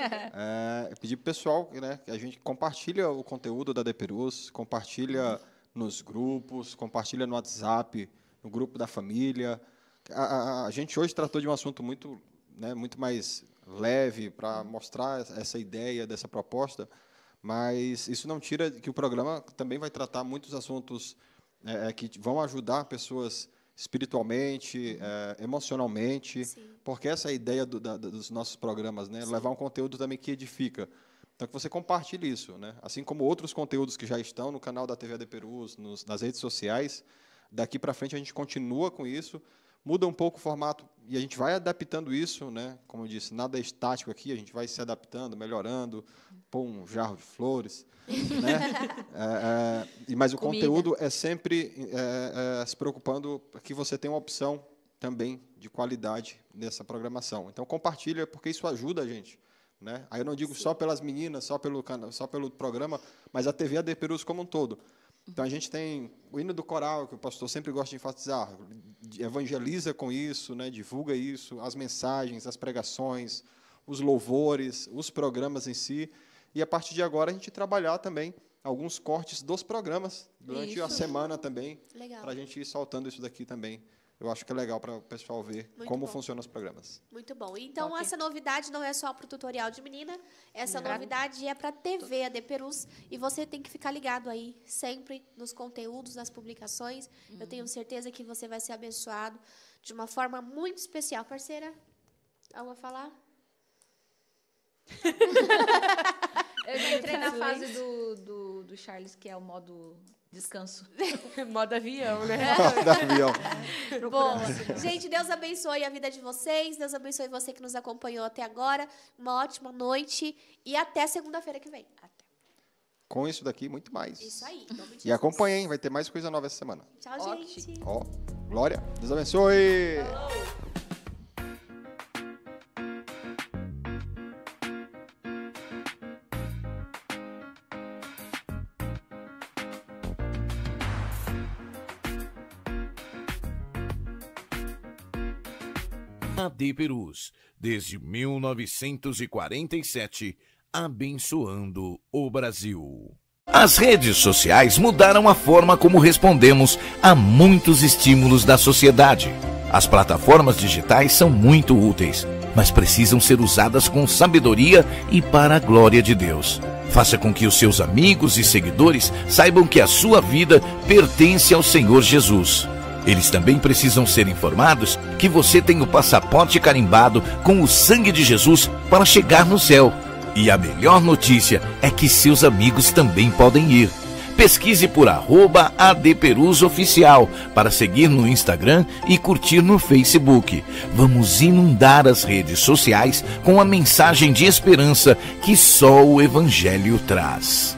[SPEAKER 5] É, eu pedi pro pessoal, né, que a gente compartilha o conteúdo da DPerus, compartilha nos grupos, compartilha no WhatsApp, no grupo da família. A, a, a gente hoje tratou de um assunto muito, né, muito mais leve para mostrar essa ideia dessa proposta, mas isso não tira que o programa também vai tratar muitos assuntos é, que vão ajudar pessoas espiritualmente, é, emocionalmente,
[SPEAKER 2] Sim.
[SPEAKER 5] porque essa é a ideia do, da, dos nossos programas, né? Levar um conteúdo também que edifica. Então, que você compartilhe isso, né? Assim como outros conteúdos que já estão no canal da T V A D Perus, nos, nas redes sociais, daqui para frente a gente continua com isso, muda um pouco o formato e a gente vai adaptando isso, né? Como eu disse, nada é estático aqui, a gente vai se adaptando, melhorando, pôr um jarro de flores, né? É, é, mas o
[SPEAKER 3] Comida.
[SPEAKER 5] conteúdo é sempre é, é, se preocupando que você tenha uma opção também de qualidade nessa programação. Então, compartilha, porque isso ajuda a gente, né? Aí eu não digo Sim. só pelas meninas, só pelo, só pelo programa, mas a T V A D Perus como um todo. Então, a gente tem o hino do coral, que o pastor sempre gosta de enfatizar, evangeliza com isso, né, divulga isso, as mensagens, as pregações, os louvores, os programas em si. E, a partir de agora, a gente trabalhar também alguns cortes dos programas durante
[SPEAKER 2] Isso.
[SPEAKER 5] a semana também,
[SPEAKER 2] Legal.
[SPEAKER 5] para a gente ir soltando isso daqui também. Eu acho que é legal para o pessoal ver
[SPEAKER 2] Muito
[SPEAKER 5] como
[SPEAKER 2] bom.
[SPEAKER 5] funcionam os programas.
[SPEAKER 2] Muito bom. Então,
[SPEAKER 3] Top.
[SPEAKER 2] essa novidade não é só para o tutorial de menina, essa
[SPEAKER 3] Pra-
[SPEAKER 2] novidade é para a T V A D Perus, e você tem que ficar ligado aí sempre nos conteúdos, nas publicações. Eu tenho certeza que você vai ser abençoado de uma forma muito especial. Parceira, algo a falar?
[SPEAKER 3] Eu já entrei na fase do, do, do Charles, que é o modo descanso.
[SPEAKER 4] Modo avião, né?
[SPEAKER 5] Da avião.
[SPEAKER 2] Bom, gente, Deus abençoe a vida de vocês, Deus abençoe você que nos acompanhou até agora. Uma ótima noite e até segunda-feira que vem. Até.
[SPEAKER 5] Com isso daqui, muito mais.
[SPEAKER 2] Isso aí. em nome de
[SPEAKER 5] E
[SPEAKER 2] Jesus.
[SPEAKER 5] acompanhem, vai ter mais coisa nova essa semana.
[SPEAKER 2] Tchau,
[SPEAKER 3] Ó,
[SPEAKER 2] gente.
[SPEAKER 5] Ó, glória. Deus abençoe.
[SPEAKER 1] A D Perus, desde mil novecentos e quarenta e sete, abençoando o Brasil. As redes sociais mudaram a forma como respondemos a muitos estímulos da sociedade. As plataformas digitais são muito úteis, mas precisam ser usadas com sabedoria e para a glória de Deus. Faça com que os seus amigos e seguidores saibam que a sua vida pertence ao Senhor Jesus. Eles também precisam ser informados que você tem o passaporte carimbado com o sangue de Jesus para chegar no céu. E a melhor notícia é que seus amigos também podem ir. Pesquise por arroba ADPerusOficial para seguir no Instagram e curtir no Facebook. Vamos inundar as redes sociais com a mensagem de esperança que só o Evangelho traz.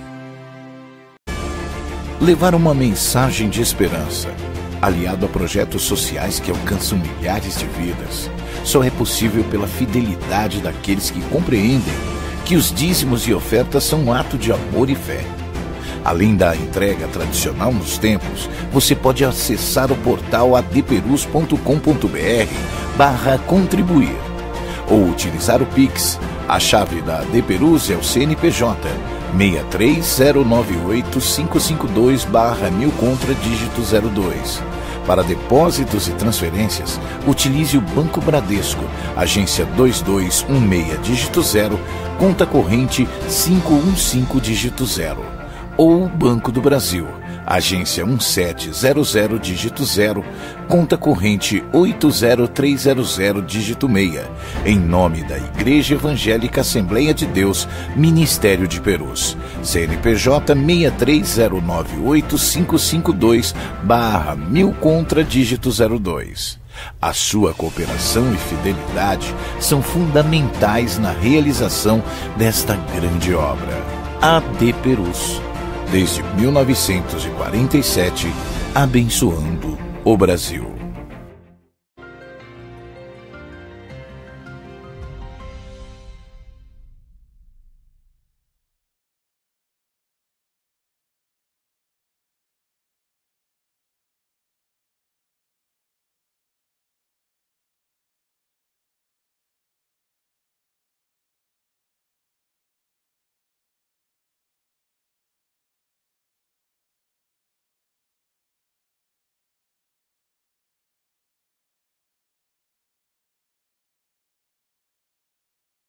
[SPEAKER 1] Levar uma mensagem de esperança, aliado a projetos sociais que alcançam milhares de vidas, só é possível pela fidelidade daqueles que compreendem que os dízimos e ofertas são um ato de amor e fé. Além da entrega tradicional nos templos, você pode acessar o portal adperus ponto com ponto br barra contribuir ou utilizar o Pix. A chave da ADPerus é o C N P J seis três zero nove oito cinco cinco dois barra mil contra dígito zero dois. Para depósitos e transferências, utilize o Banco Bradesco, agência dois dois um seis dígito zero, conta corrente cinco um cinco dígito zero. Ou Banco do Brasil, agência um sete zero zero dígito zero, conta corrente oito zero três zero zero dígito seis, em nome da Igreja Evangélica Assembleia de Deus, Ministério de Perus, C N P J seis três zero nove oito cinco cinco dois barra mil contra dígito zero dois. A sua cooperação e fidelidade são fundamentais na realização desta grande obra. A D Perus, desde mil novecentos e quarenta e sete, abençoando o Brasil.